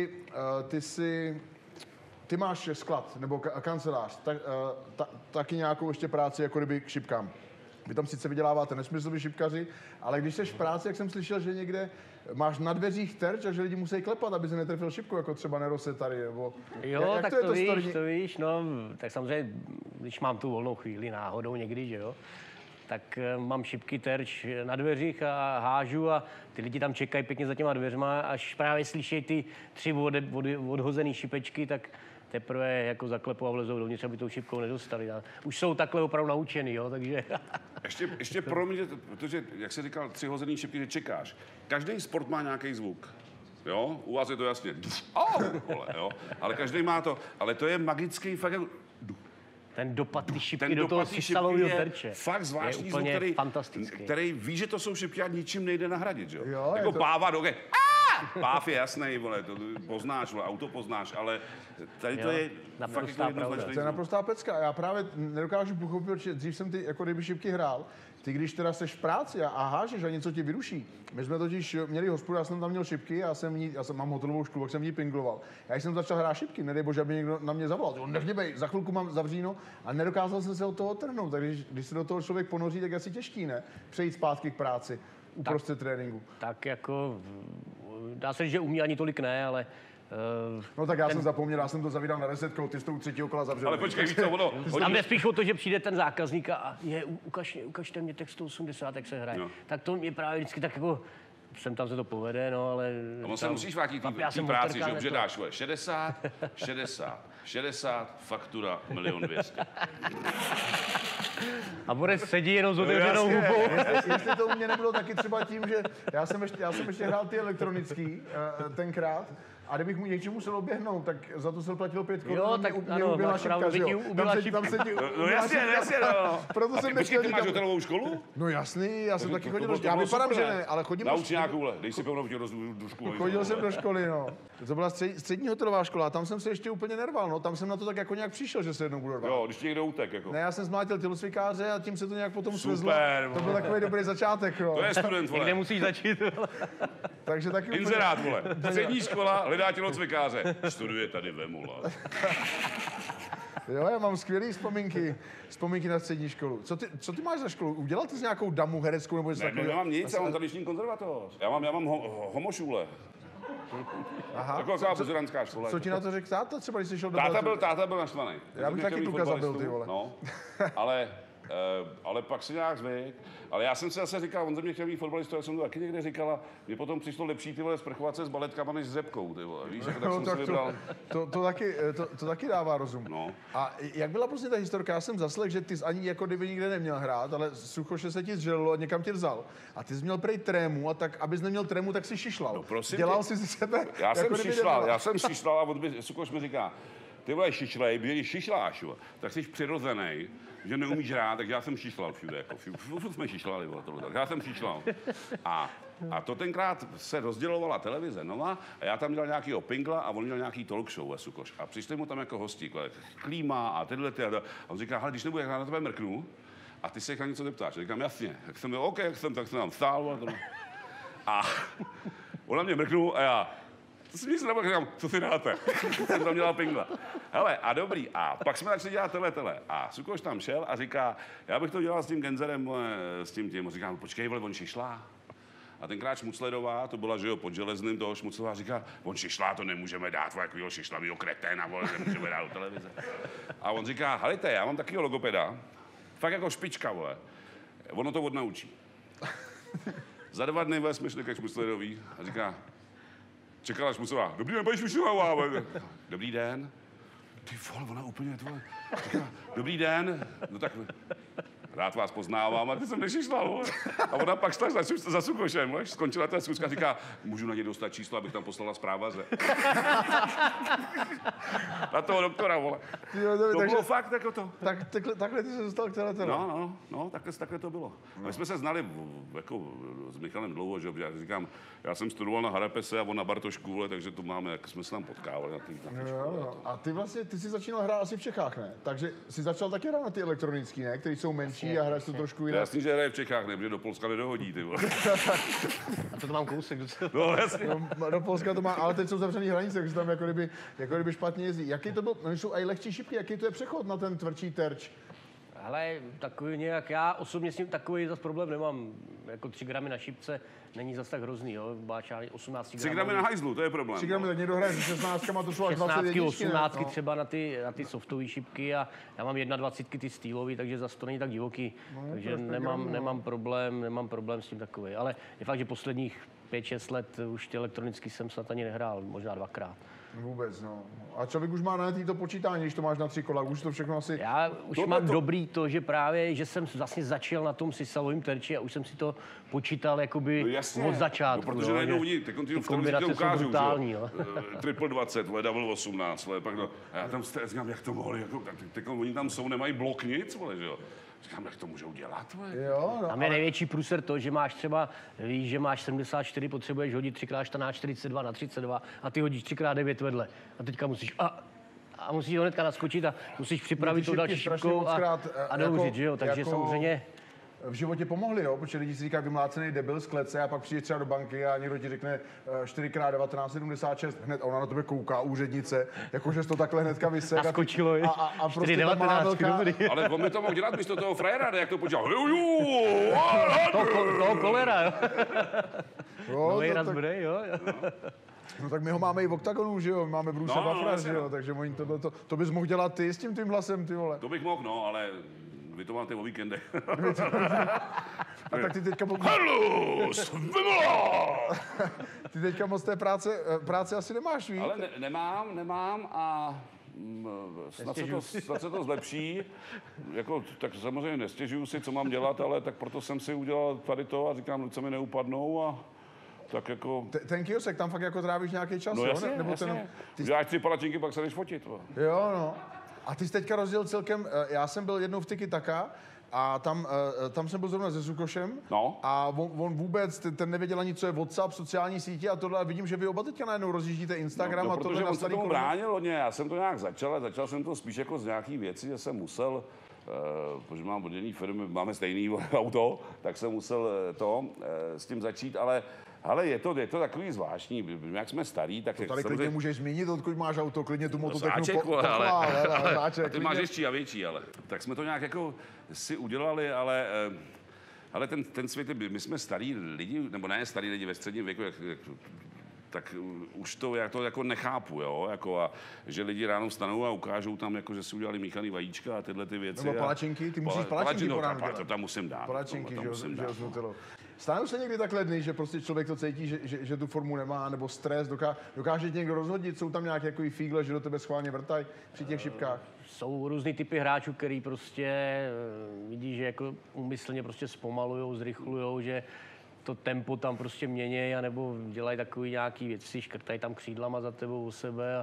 ty máš sklad nebo kancelář, taky nějakou ještě práci jako kdyby k šipkám. Vy tam sice vyděláváte nesmyslový šipkaři, ale když jsi v práci, jak jsem slyšel, že někde máš na dveřích terč a že lidi musí klepat, aby se netrefil šipku, jako třeba Nerose tady, nebo... Jo, jak tak to víš, no, tak samozřejmě, když mám tu volnou chvíli náhodou někdy, že jo, tak mám šipky terč na dveřích a hážu a ty lidi tam čekají pěkně za těma dveřma, až právě slyšejí ty 3 odhozený šipečky, tak teprve jako zaklepou a vlezou dovnitř, aby tou šipkou nedostali. A už jsou takhle opravdu naučený, jo, takže... Ještě pro mě, protože, jak jsi říkal, 3 hozený šipky, že čekáš. Každý sport má nějaký zvuk. Jo? U vás je to jasně. Vole, jo? Ale každý má to. Ale to je magický fakt. Ten dopad ty šipky do toho krystalového terče. Fakt zvláštní zvuk, který ví, že to jsou šipky a ničím nejde nahradit, že jo? Jako páva doge. Páv je jasný, vole, to poznáš, vole, auto poznáš, ale tady to je fakt jako jednoznačný. To je naprostá pecka. Já právě nedokážu pochopit, že dřív jsem ty jako kdyby šipky hrál. Ty, když teda seš v práci a hážeš a něco ti vyruší. My jsme totiž měli hospodu, já jsem tam měl šipky, já mám hotelovou školu, tak jsem v ní pingloval. Já jsem začal hrát šipky, nedej bože, aby někdo na mě zavolal. Nehněbej, za chvilku mám zavříno a nedokázal jsem se od toho odtrhnout. Takže když se do toho člověk ponoří, tak je asi těžký, ne? Přejít zpátky k práci uprostřed tréninku. Tak jako, dá se říct, že u mě ani tolik ne, ale... No tak já jsem zapomněl, já jsem to zavíral na resetkou, ty jsi to u 3. kola zavřel. Ale počkej, víš co, ono... Tam jde spíš o to, že přijde ten zákazník a ukažte mě text 180, jak se hraje. No. Tak to mě právě vždycky tak jako... Sem tam se to povede, no, ale... A on se musíš vrátit té práci, že dáš 60, faktura 1 200 000. A Borec sedí jenom s otevřenou hubou. Jestli to u mě nebylo taky třeba tím, že já jsem ještě hrál ty elektronický tenkrát, a kdybych mu něčemu musel oběhnout, tak za to se platilo 5 korun. Jo, tak ano, ubyla šipka, že jo? Tam se ti no jasně, no. Proto jsem nechtěl říkat. Ty máš hotelovou školu? No jasný, já jsem taky chodil, já vypadám, že ne, ale chodím do školy. Nauč nějakou, dej si pevnou do školy. Chodil jsem do školy, no. To byla střední hotelová škola, tam jsem se ještě úplně nerval, no. Tam jsem na to tak jako nějak přišel, že se jednou budu rvat. Jo, když ti někdo utek, jako. Ne, já jsem zmlátil tělocvikáře a tím se to nějak potom svezlo. To byl takový dobrý začátek, no. To je student, vole. Někde musíš začít. Takže taky inzerát, vole. Střední škola hledá tělocvikáře. Studuje tady ve Mula. Jo, já mám skvělé vzpomínky na střední školu. Co ty máš za školu? Udělal ty s nějakou damu hereckou nebo něco takového? Nemám nic, já mám tradiční konzervatoř. Já mám homošule. Aha. Taková buzerantská škola. Co ti na to řekl táta třeba, když jsi šel do Táta byl naštvaný. Já bych taky Duka zabil, ty vole. No, ale pak si nějak zvyk. Ale já jsem si zase říkal, on ze mě chtěl být fotbalista, já jsem to taky někde říkala, mně potom přišlo lepší ty vole sprchovat se s baletkama než s řepkou, ty vole. Víš, jako tak jsem si vybral. To taky dává rozum. No. A jak byla prostě ta historka? Já jsem zaslech, že ty jsi ani jako kdyby nikde neměl hrát, ale suchoše se ti zželilo a někam tě vzal. A ty jsi měl prej trému a tak, abys neměl trému, tak si šišlal. No, prosím dělal jsi sebe. Já jsem šišlal a Suchoš mi říká, ty vole šišlej, když šišláš, tak jsi přirozený, že neumíš hrát, takže já jsem šišlal všude, jako furt jsme šišlali, tak já jsem šišlal. A to tenkrát se rozdělovala televize Nova a já tam dělal nějakýho Pingla a on měl nějaký talk show, Suchoš. A přišli mu tam jako hosti, Klíma a tyhle. A on říká, hele, když nebude, jak na tebe mrknu a ty se na něco zeptáš. Říkám, jasně. Tak jsem byl, tak jsem tam stál. A on na mě mrknul a já, To si nic nebo říkám, co si dáte? Jsem tam dělal pingla. Hele, a dobrý. A pak jsme začali dělat tele. A Sukoš tam šel a říká, já bych to dělal s tím Genzerem, s tím. Říkám, počkej, vole, on šišlá. A tenkrát Šmuclerová, to byla, že jo, pod Železným toho Šmuclerová, říká, on šišlá, to nemůžeme dát, takovýho šišlavýho kreténa, vole, nemůžeme dát do televize. A on říká, helejte, já mám takovýho logopeda, fakt jako špička, vole. Ono to odnaučí. Za 2 dny jsme šli ke Šmuclerový a říká, čekala Šmuclerová, dobrý den, paní Šmuclerová. Dobrý den. Ty vole, ona úplně, tvoje. Říká, dobrý den. No tak rád vás poznávám, a ty jsem nešišla, vole. A ona pak šla za Sukošem, vole. Skončila ta schůzka a říká, můžu na ně dostat číslo, abych tam poslala zprávaře. Na toho doktora, vole. To bylo fakt jako to. Takhle ty se dostal k televizi. No, takhle to bylo. A my jsme se znali jako s Michalem dlouho, že já říkám, já jsem studoval na Harapese a on na Bartošku, vole, takže to máme, jak jsme se tam potkávali na té škole. A ty jsi začínal hrát asi v Čechách, ne? Takže jsi začal taky hrát na ty elektronický, ne? Který jsou menší a hraješ to trošku jinak. Jasně, že hraje v Čechách, ne, protože do Polska nedohodí, ty vole. A to mám kousek docela. No, jasně. Do Polska to má, ale teď jsou zavřený hranice, takže tam jako kdyby špatně jezdí. Jaký to byl, no, jsou i lehčí šipky, jaký to je přechod na ten tvrdší terč? Ale takový nějak, já osobně s tím takový zase problém nemám. Jako 3 gramy na šipce není zase tak hrozný, jo. Báča 18 gramů. 3 gramy na hajzlu, to je problém. 3 gramy, tak někdo hraje s 16, to jsou až 21. 18 třeba na ty softové šipky a já mám 21 ty stýlový, takže zase to není tak divoký. Takže nemám problém s tím takový. Ale je fakt, že posledních 5-6 let už ty elektronicky jsem snad ani nehrál, možná 2krát. Vůbec, no. A člověk už má na to počítání, když to máš na 3 kola, už to všechno asi... Já už mám dobrý to, že právě, že jsem vlastně začal na tom sisalovým terči a už jsem si to počítal jakoby od začátku. No, protože najednou oni, tak ty kombinace ukážou, brutální, triple 20, double 18, pak no, a já tam říkám, jak to mohli, jako, tak oni tam jsou, nemají blok nic, vole, že jo. Říkám, jak to můžou dělat, vole. Jo, no, tam je největší průser to, že máš třeba, víš, že máš 74, potřebuješ hodit 3x14, 42 na 32 a ty hodíš 3x9 vedle. A teďka musíš a musíš hnedka naskočit a musíš připravit tu další šipkou a douřit, že jo, takže jako... samozřejmě... V životě pomohli, jo, protože lidi si říkají vymlácený debil z klece a pak přijde třeba do banky a někdo ti řekne 4x1976, hned a ona na tebe kouká, úřednice, jakože jsi to takhle hnedka vysek. A skočilo, a prostě tam má velká... Ale on mi to mohl dělat místo toho frajera, jak to počítal. Toho kolera, jo. Nový razbrej, jo. No tak my ho máme i v oktagonu, že jo, máme Bruce Buffera, že jo, takže oni to bys mohl dělat ty s tím tvým hlasem, ty vole. To bych mohl, no, ale vy to máte o víkendech. A tak ty teďka moc... Ty teďka moc té práce asi nemáš, víš? Ale nemám a snad se to zlepší. Jako, tak samozřejmě nestěžuju si, co mám dělat, ale tak proto jsem si udělal tady to a říkám, ruce mi neupadnou a tak jako... Ten kiosek, tam fakt jako trávíš nějaký čas, no, jo? Jasně. Děláš 3 palačinky, pak se jdeš fotit. Jo, no. A ty jsi teďka rozdělil celkem, já jsem byl jednou v Tiki Taka a tam jsem byl zrovna se Sukošem a on vůbec, ten nevěděl ani, co je WhatsApp, sociální sítě a tohle a vidím, že vy oba teďka najednou rozjíždíte Instagram a tohle na starý kolem. Bránil hodně, já jsem to nějak začal jsem to spíš jako z nějakých věcí, že jsem musel, protože mám od jedné firmy, máme stejný auto, tak jsem musel s tím začít, ale je to takový zvláštní, jak jsme starý, tak... To tady klidně můžeš zmínit, odkud máš auto, klidně tu mototechnu Záček, ty máš větší a větší, ale... Tak jsme to nějak jako si udělali, ale ten svět, my jsme starý lidi, nebo ne starý lidi ve středním věku, tak už to já to jako nechápu, jo, jako a že lidi ráno vstanou a ukážou tam, jako, že si udělali míchaný vajíčka a tyhle ty věci. Nebo palačinky, ty musíš palačinky po ránu dělat. To tam musím dát. Palačinky, že Stanou se někdy takhle dny, že prostě člověk to cítí, že tu formu nemá, nebo stres, dokáže tě někdo rozhodit, jsou tam nějaké jako fígle, že do tebe schválně vrtají při těch šipkách? Jsou různý typy hráčů, který prostě vidí, že jako úmyslně prostě zpomalujou, zrychlujou, že to tempo tam prostě mění, anebo dělají takový nějaký věci, škrtají tam křídlama za tebou u sebe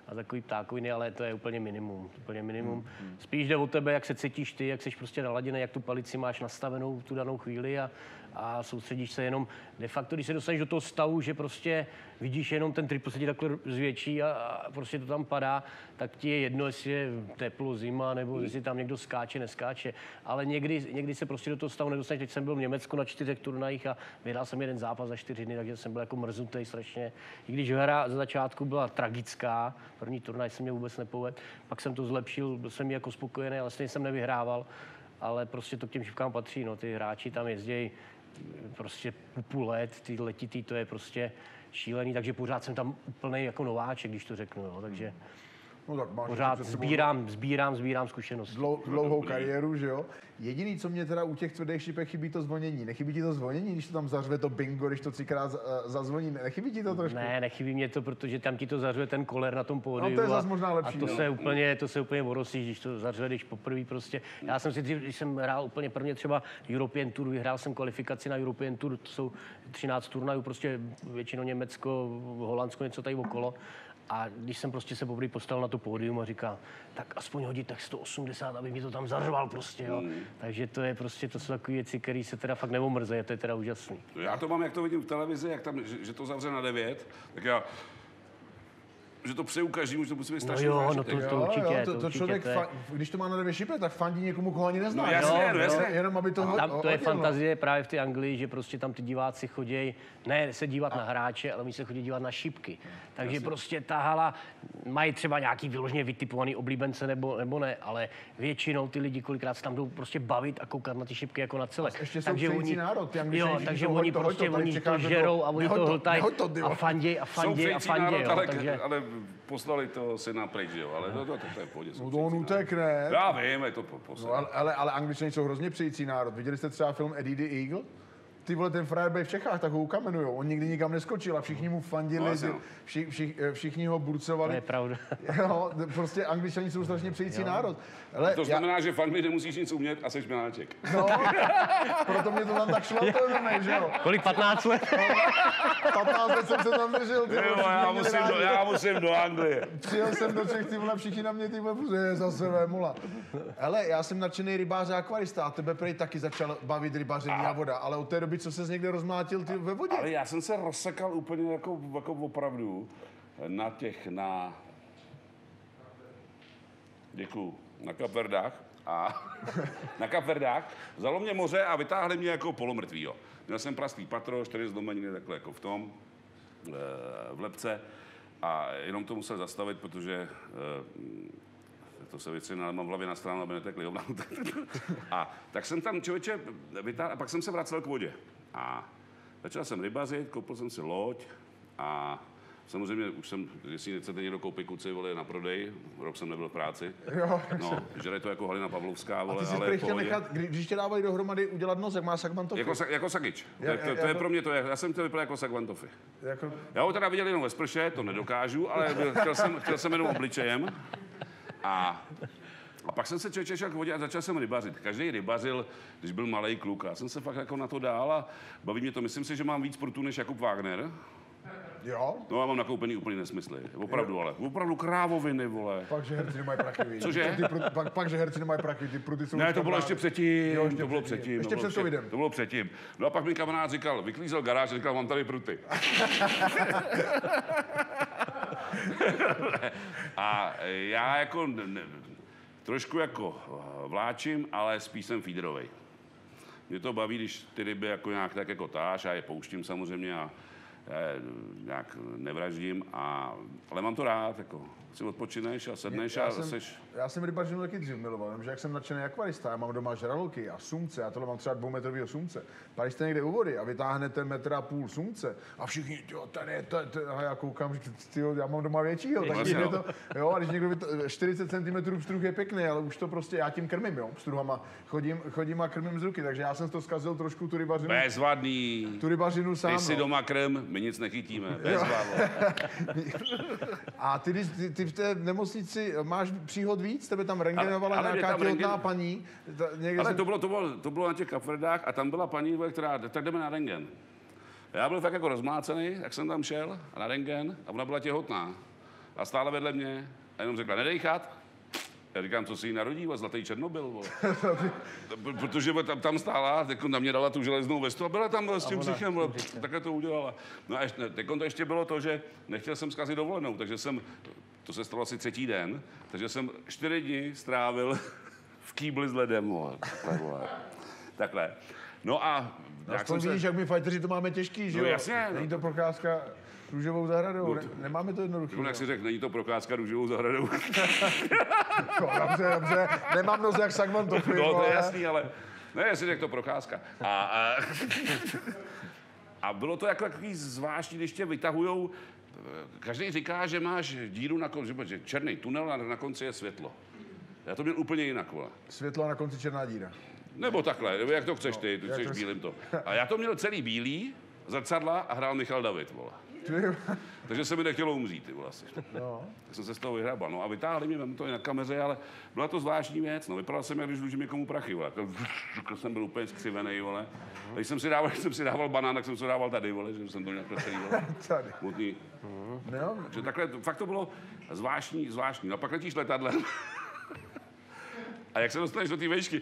a takový ptákoviny, ale to je úplně minimum. Spíš jde o tebe, jak se cítíš ty, jak jsi prostě naladěný, jak tu palici máš nastavenou v tu danou chvíli a soustředíš se jenom de facto, když se dostaneš do toho stavu, že prostě vidíš jenom ten triple se ti takhle zvětší a prostě to tam padá, tak ti je jedno, jestli je teplo, zima, nebo jestli tam někdo skáče, neskáče. Ale někdy se prostě do toho stavu nedostaneš. Teď jsem byl v Německu na 4 turnajích a vyhrál jsem jeden zápas za 4 dny, takže jsem byl jako mrznutý strašně. I když hra za začátku byla tragická, první turnaj se mě vůbec nepovedl, pak jsem to zlepšil, byl jsem jako spokojený, ale stejně jsem nevyhrával. Ale prostě to k těm šipkám patří, no, ty hráči tam jezdí prostě půl let, ty letitý, to je prostě šílený, takže pořád jsem tam úplnej jako nováček, když to řeknu, jo, takže no, tak pořád sbírám zkušenosti. Dlouhou kariéru, že jo? Jediný, co mě teda u těch tvrdých šipek chybí, to zvonění. Nechybí ti to zvonění, když to tam zařve to bingo, když to 3krát zazvoní? Nechybí ti to trošku? Ne, nechybí mě to, protože tam ti to zařve ten koler na tom pódiu. No to je zase možná lepší. A to se úplně orosíš, když to zařve, když poprvé prostě. Já jsem si dřív, když jsem hrál úplně prvně třeba European Tour, vyhrál jsem kvalifikaci na European Tour, to jsou 13 turnajů, prostě většinou Německo, Holandsko, něco tady okolo. A když jsem prostě se poprvé postavil na to pódium a říkal, tak aspoň hodit tak 180, aby mi to tam zařval prostě, jo. Takže to je prostě, to jsou takové věci, které se teda fakt neomrzejí, to je teda úžasný. Já to mám, jak to vidím v televizi, jak tam, že to zavře na 9, tak já že to přeju každému, že to musí být strašně zážitek. To určitě. To člověk, když to má na 9 šipek, tak fandí někomu, koho ani nezná. No jasně. Jenom aby to tam to je fantazie právě v té Anglii, že prostě tam ty diváci chodí ne se dívat na hráče, ale my se chodí dívat na šipky. Takže jasně. Prostě ta hala mají třeba nějaký vyloženě vytipovaný oblíbence nebo ne, ale většinou ty lidi kolikrát se tam jdou prostě bavit a koukat na ty šipky jako na celek. Ještě jsou přející národ, ty Angličani. Takže oni prostě to žerou a oni to hltají a fanděj. Ale poslali to syna pryč, jo, ale to je v pohodě. No to on utekne. Já vím, je to poslali. No, ale Angličani jsou hrozně přející národ. Viděli jste třeba film Eddie the Eagle? Ty vole, ten frajer byl v Čechách, tak ho ukamenujou. On nikdy nikam neskočil a všichni mu fandili, všichni ho burcovali. To je pravda. Jo, prostě Angličani jsou strašně přející národ. Ale to znamená, že v Anglii nemusíš nic umět a seš miláček. No, proto mě to tam tak šlo, že jo. Kolik, 15 let? 15 let jsem se tam držel. Já musím do Anglie. Přijel jsem do Čech, ty vole, všichni na mě, ty vole, je zase vémula. Hele, já jsem nadšený rybář a akvarista a tebe prej taky začal bavit rybaření a voda, ale od té doby, co ses někde rozmlátil ty ve vodě. Ale já jsem se rozsekal úplně jako opravdu na Kapverdách na Kapverdách. Vzalo mě moře a vytáhli mě jako polomrtvýho. Měl jsem prastlý patro, 4 zlomeniny takhle jako v tom, v lebce a jenom to musel zastavit, protože to se věci mám v hlavě na stranu, aby netekli. A tak jsem tam, člověče, a pak jsem se vracel k vodě. A začal jsem rybařit, koupil jsem si loď a samozřejmě už jsem, jestli chcete někdo koupit kuci, vole, na prodej, rok jsem nebyl v práci. Jo, no, žere to jako Halina Pavlovská, vole, ale v pohodě. Nechat, když tě dávají dohromady udělat nos, jak má Sagmantofy? Jako Sagič. To je pro mě, já jsem to vypadal jako Sagmantofy. Já ho teda viděl jenom ve sprše, to nedokážu, ale chtěl jsem jenom obličejem. A pak jsem se člověče šel k vodě a začal jsem rybařit. Každý rybařil, když byl malej kluk. Já jsem se fakt jako na to dál a baví mě to. Myslím si, že mám víc sportů než Jakub Wagner. Jo? No, já mám nakoupený úplně nesmysly. Opravdu, ale. Opravdu krávoviny, vole. Pak, že herci nemají prachy, víš. Cože? Pak, že herci nemají prachy, ty pruty jsou... Ne, to bylo ještě předtím. Jo, to bylo předtím. Ještě před covidem. To bylo předtím. No a pak mi kamarád říkal, vyklízel garáž a říkal, mám tady pruty. A já jako... trošku jako vláčím, ale spíš jsem feederovej. Mě to baví, když ty ryby jako nějak tak jako táž, já je pouštím samozřejmě a nějak nevraždím, ale mám to rád, jako si odpočineš a sedneš a seš... Já jsem rybařinu taky dřív miloval, že jak jsem nadšený akvarista, já mám doma žraloky a sumce, já tohle mám třeba 2metrovýho sumce. Tady jste někde u vody a vytáhnete 1,5 m sumce a všichni, jo, a já koukám, že já mám doma většího, tak vlastně, to, jo, a když někdo 40 cm pstruh je pěkný, ale už to prostě, já tím krmím, jo, pstruhama, chodím a krmím z ruky, takže já jsem to zkazil trošku tu rybařinu. Bezvadný. Tu rybařinu sám. Ty si doma krm, my nic nechytíme, bezvadný. A ty v té nemocnici máš příhod víc? Tebe tam rentgenovala nějaká těhotná paní? Ale to bylo na těch Kapverdách a tam byla paní, která, tak jdeme na rentgen. Já byl tak jako rozmlácený, jak jsem tam šel na rentgen a ona byla těhotná. a stála vedle mě a jenom řekla, nedejchat. Já říkám, co si jí narodí, zlatý Černobyl, vole. Protože tam stála, teď na mě dala tu železnou vestu a byla tam s tím břichem, vole, takhle to udělala. No a teď to ještě bylo to, že nechtěl jsem zkazit dovolenou, takže to se stalo asi 3. den, takže jsem 4 dny strávil v kýbli s ledem, vole. Takhle. No a... Aspoň vidíš, jak my fighteři to máme těžký, že jo? No jasně. Není to procházka růžovou zahradou, nemáme to jednoduché. Jak si řekl, není to procházka růžovou zahradou. Dobře, nemám noc jak Sagman Topy. No, to je jasný, ale... Ne, jestli řekl to procházka. A bylo to jako takový zvláštní, když tě vytahujou... Každý říká, že máš díru na konci, že černý tunel a na konci je světlo. Já to měl úplně jinak, vole. Světlo a na konci černá díra. Nebo takhle, nebo jak to chceš ty chceš bílým to. A já to měl celý bílý, zrcadla a hrál Michal David, vole. Takže se mi nechtělo umřít, ty vole, asi. No. Tak jsem se z toho vyhrabal. No a vytáhli mě, mám to i na kameře, ale byla to zvláštní věc. No, vypadal jsem, jak když dlužím někomu prachy, vole. Jsem byl úplně skřivený, vole. Když jsem si dával banán, tak jsem si dával tady, vole, že jsem to měl celý, vole. Tady. Mutný. No. Takže takhle, fakt to bylo zvláštní. No a pak letíš letadlem. A jak se dostaneš do té vejšky,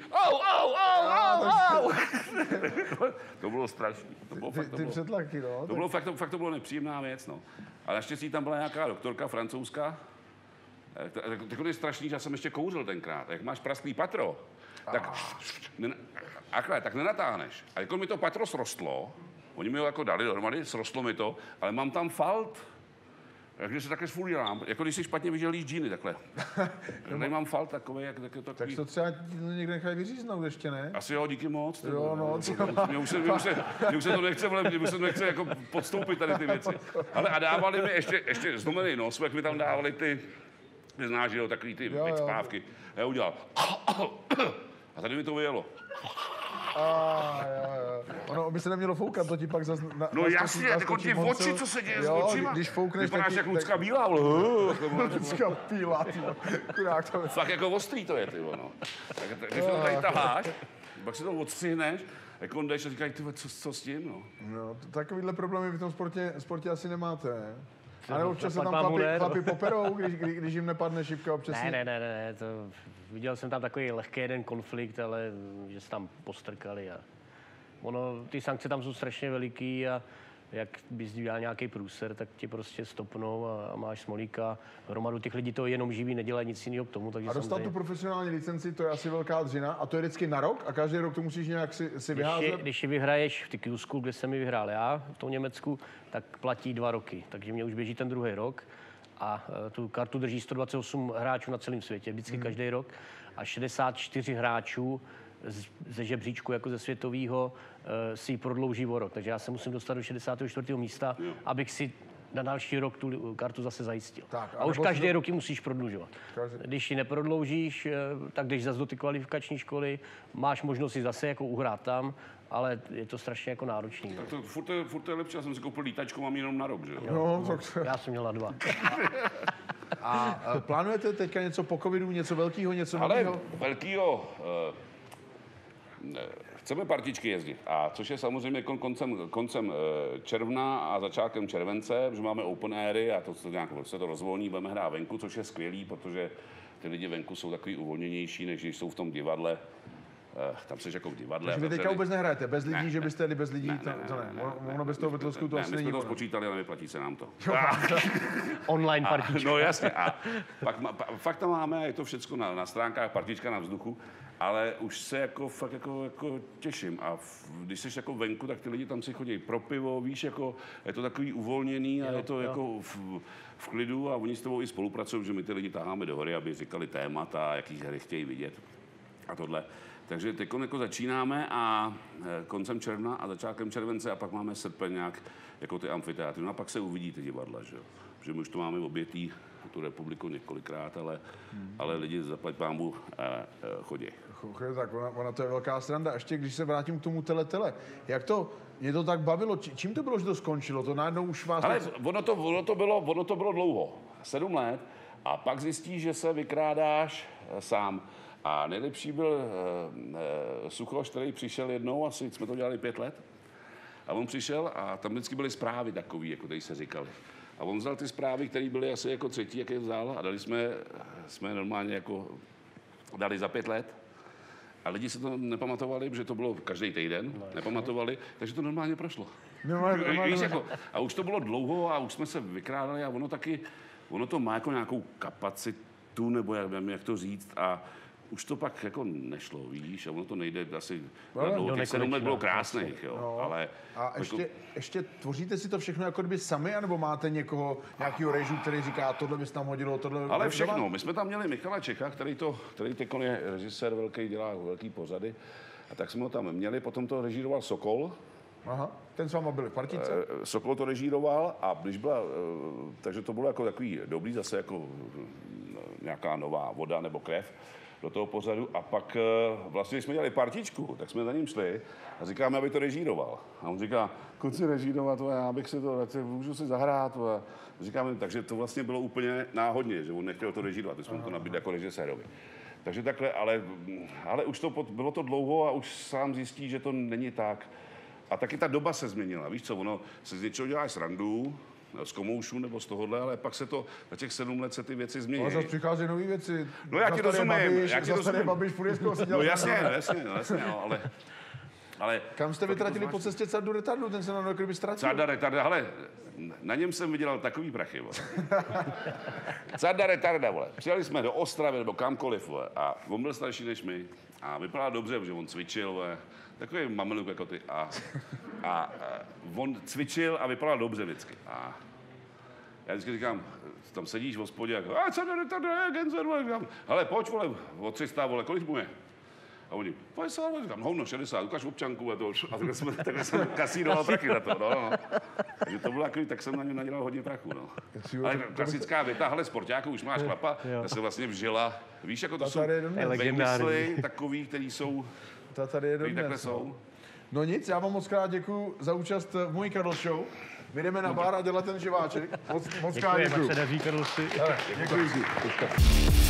to bylo strašný. Ty přetlaky, no. To bylo fakt to bylo nepříjemná věc, no. A naštěstí tam byla nějaká doktorka francouzská. Tak to je strašný, že já jsem ještě kouřil tenkrát. Jak máš prasklý patro, tak nenatáhneš. A jako mi to patro srostlo, oni mi ho jako dali dohromady, srostlo mi to, ale mám tam falt. Takže se takhle furt dělám, jako když si špatně vyželíš džíny, takhle. Tady mám falt takový, jak takový... Tak to třeba někde nechají vyříznout ještě, ne? Asi jo, díky moc. Jo, no. Mě už se to nechce, mě už se to nechce jako podstoupit tady ty věci. Ale a dávali mi ještě zlomený nos, jak mi tam dávali ty, znáš, jo, takový ty spávky. Já udělal. A tady mi to vyjelo. Ono by se nemělo foukat, to ti pak zase... No jasně, jako ti oči, co se děje s očima. Když foukneš, vypadáš jak Lucka Bílá, Lucka Bílá, ty chudák to je. Fakt jako ostrý to je, ty no. Tak když to tady taháš, pak si to odstřihneš, jako jdeš a říkají, ty co s tím, no. No, takovýhle problémy v tom sportě asi nemáte, ne? Ale občas se tam chlapi poperou, když jim nepadne šipka občas. Ne, to viděl jsem tam takový lehký jeden konflikt, ale že se tam postrkali a ty sankce tam jsou strašně veliký a jak bys dělal nějaký průser, tak ti prostě stopnou a máš smolíka. Hromadu těch lidí to jenom živí, nedělají nic jiného k tomu. Takže a dostat tu profesionální licenci, to je asi velká dřina a to je vždycky na rok a každý rok to musíš nějak si vyházet? Když ji vyhraješ v Q-School, kde jsem ji vyhrál já, v tom Německu, tak platí 2 roky. Takže mě už běží ten druhý rok a tu kartu drží 128 hráčů na celém světě, vždycky každý rok a 64 hráčů ze žebříčku jako ze světového si ji prodlouží o rok. Takže já se musím dostat do 64. místa, abych si na další rok tu kartu zase zajistil. Tak, a už každý rok ji musíš prodlužovat. Když ji neprodloužíš, tak jdeš zase do ty kvalifikační školy, máš možnost ji zase jako uhrát tam, ale je to strašně jako náročný. Tak to furt je lepší, já jsem si koupil lítačku, mám jenom na rok, že jo? No, já jsem měl na 2. A plánujete teďka něco po covidu, něco velkého, něco nového? Ale velkýho... Chceme partičky jezdit, a což je samozřejmě koncem června a začátkem července, protože máme open airy a to nějak se to rozvolní, budeme hrát venku, což je skvělý, protože ty lidi venku jsou takový uvolněnější, než když jsou v tom divadle. Tam jsi jako v divadle. Takže vy teďka vůbec nehrajete bez lidí, že byste jeli bez lidí? Ono bez toho Betlesku to asi není. My jsme to spočítali, ale nevyplatí se nám to. Online partička. No jasně. A fakt tam máme, je to všechno na stránkách, partička na vzduchu, ale už se jako fakt jako těším. A když jsi jako venku, tak ty lidi tam si chodí pro pivo, víš, jako je to takový uvolněný a je to jako v klidu a oni s tebou i spolupracují, že my ty lidi taháme do hory, aby říkali témata, jaký hry chtějí vidět a tohle. Takže teď jako začínáme a koncem června a začátkem července a pak máme srpen nějak jako ty amfiteátry. No a pak se uvidí ty divadla, že jo. Že my už to máme obětý tu republiku několikrát, ale lidi zaplať pámbu chodí. Tak ona to je velká sranda. Ještě když se vrátím k tomu tele, jak to, mě to tak bavilo, čím to bylo, že to skončilo? To najednou už vás... Ale ono to bylo dlouho, 7 let a pak zjistíš, že se vykrádáš sám. A nejlepší byl Suchoš, který přišel jednou, asi jsme to dělali 5 let. A on přišel a tam vždycky byly zprávy takový, jako tady se říkali. A on vzal ty zprávy, které byly asi jako třetí, jak je vzal, a dali jsme normálně jako dali za 5 let. A lidi se to nepamatovali, protože to bylo každý týden, nepamatovali, takže to normálně prošlo. Víš, jako, a už to bylo dlouho a už jsme se vykrádali a ono to má jako nějakou kapacitu, nebo jak to říct, a už to pak jako nešlo, víš, a ono to nejde asi na dlouho. Těch 7 let bylo krásných, jo, no. ale... A ještě tvoříte si to všechno jako kdyby sami, anebo máte nějakýho režiu, který říká, tohle bys tam hodilo, tohle... Ale všechno, my jsme tam měli Michala Čecha, který teď je režisér velký, dělá velký pořady, a tak jsme ho tam měli, potom to režíroval Sokol. Aha, ten s váma byl v partice? Sokol to režíroval a když byla, takže to bylo jako takový dobrý, zase jako nějaká nová voda nebo krev do toho pořadu, a pak vlastně, když jsme dělali partičku, tak jsme za ním šli a říkáme, aby to režíroval. A on říká, kluci režírovat, já bych si to, můžu si zahrát. A říkáme, takže to vlastně bylo úplně náhodně, že on nechtěl to režírovat, jsme to nabídli jako režisérovi. Takže takhle, ale už to bylo to dlouho a už sám zjistí, že to není tak. A taky ta doba se změnila, víš co, ono se z něčeho dělá srandu, z komoušů nebo z tohohle, ale pak se to, za těch 7 let se ty věci změní. Ale zase přichází nové věci. No já ti rozumím, Babiš, no jasně, ale... Kam jste vytratili po cestě Cardu Retardu? Ten se nám kdyby ztratil. Carda Retarda, hele, na něm jsem vydělal takový prachy, vole. Carda Retarda, vole. Přijeli jsme do Ostravy nebo kamkoliv, vole, a on byl starší než my. A vypadal dobře, protože on cvičil, vole. Takový mameluk jako ty. A on cvičil a vypadal dobře vždycky. A já vždycky říkám, tam sedíš v hospodě a Carda Retarda, Genzer, vole. Říkám, hele, pojď, vole, o 300, vole, kolik mu je? A oni, 50, říkám, hovno, 60, ukáž občanku a to. A takhle jsem kasínoval prachy za to, no. Takže to bylo takový, tak jsem na něm nadělal hodně prachu, no. Ale klasická věta, hele, sportáku, už máš chlapa, ta se vlastně vžila. Víš, jako to jsou vymysly takový, který jsou, který takhle jsou. No nic, já vám moc krát děkuju za účast v mojí Karl Show. My jdeme na bar a dělat ten živáček. Moc krát děkuju. Děkujeme, se daří, Karl. Děkuji.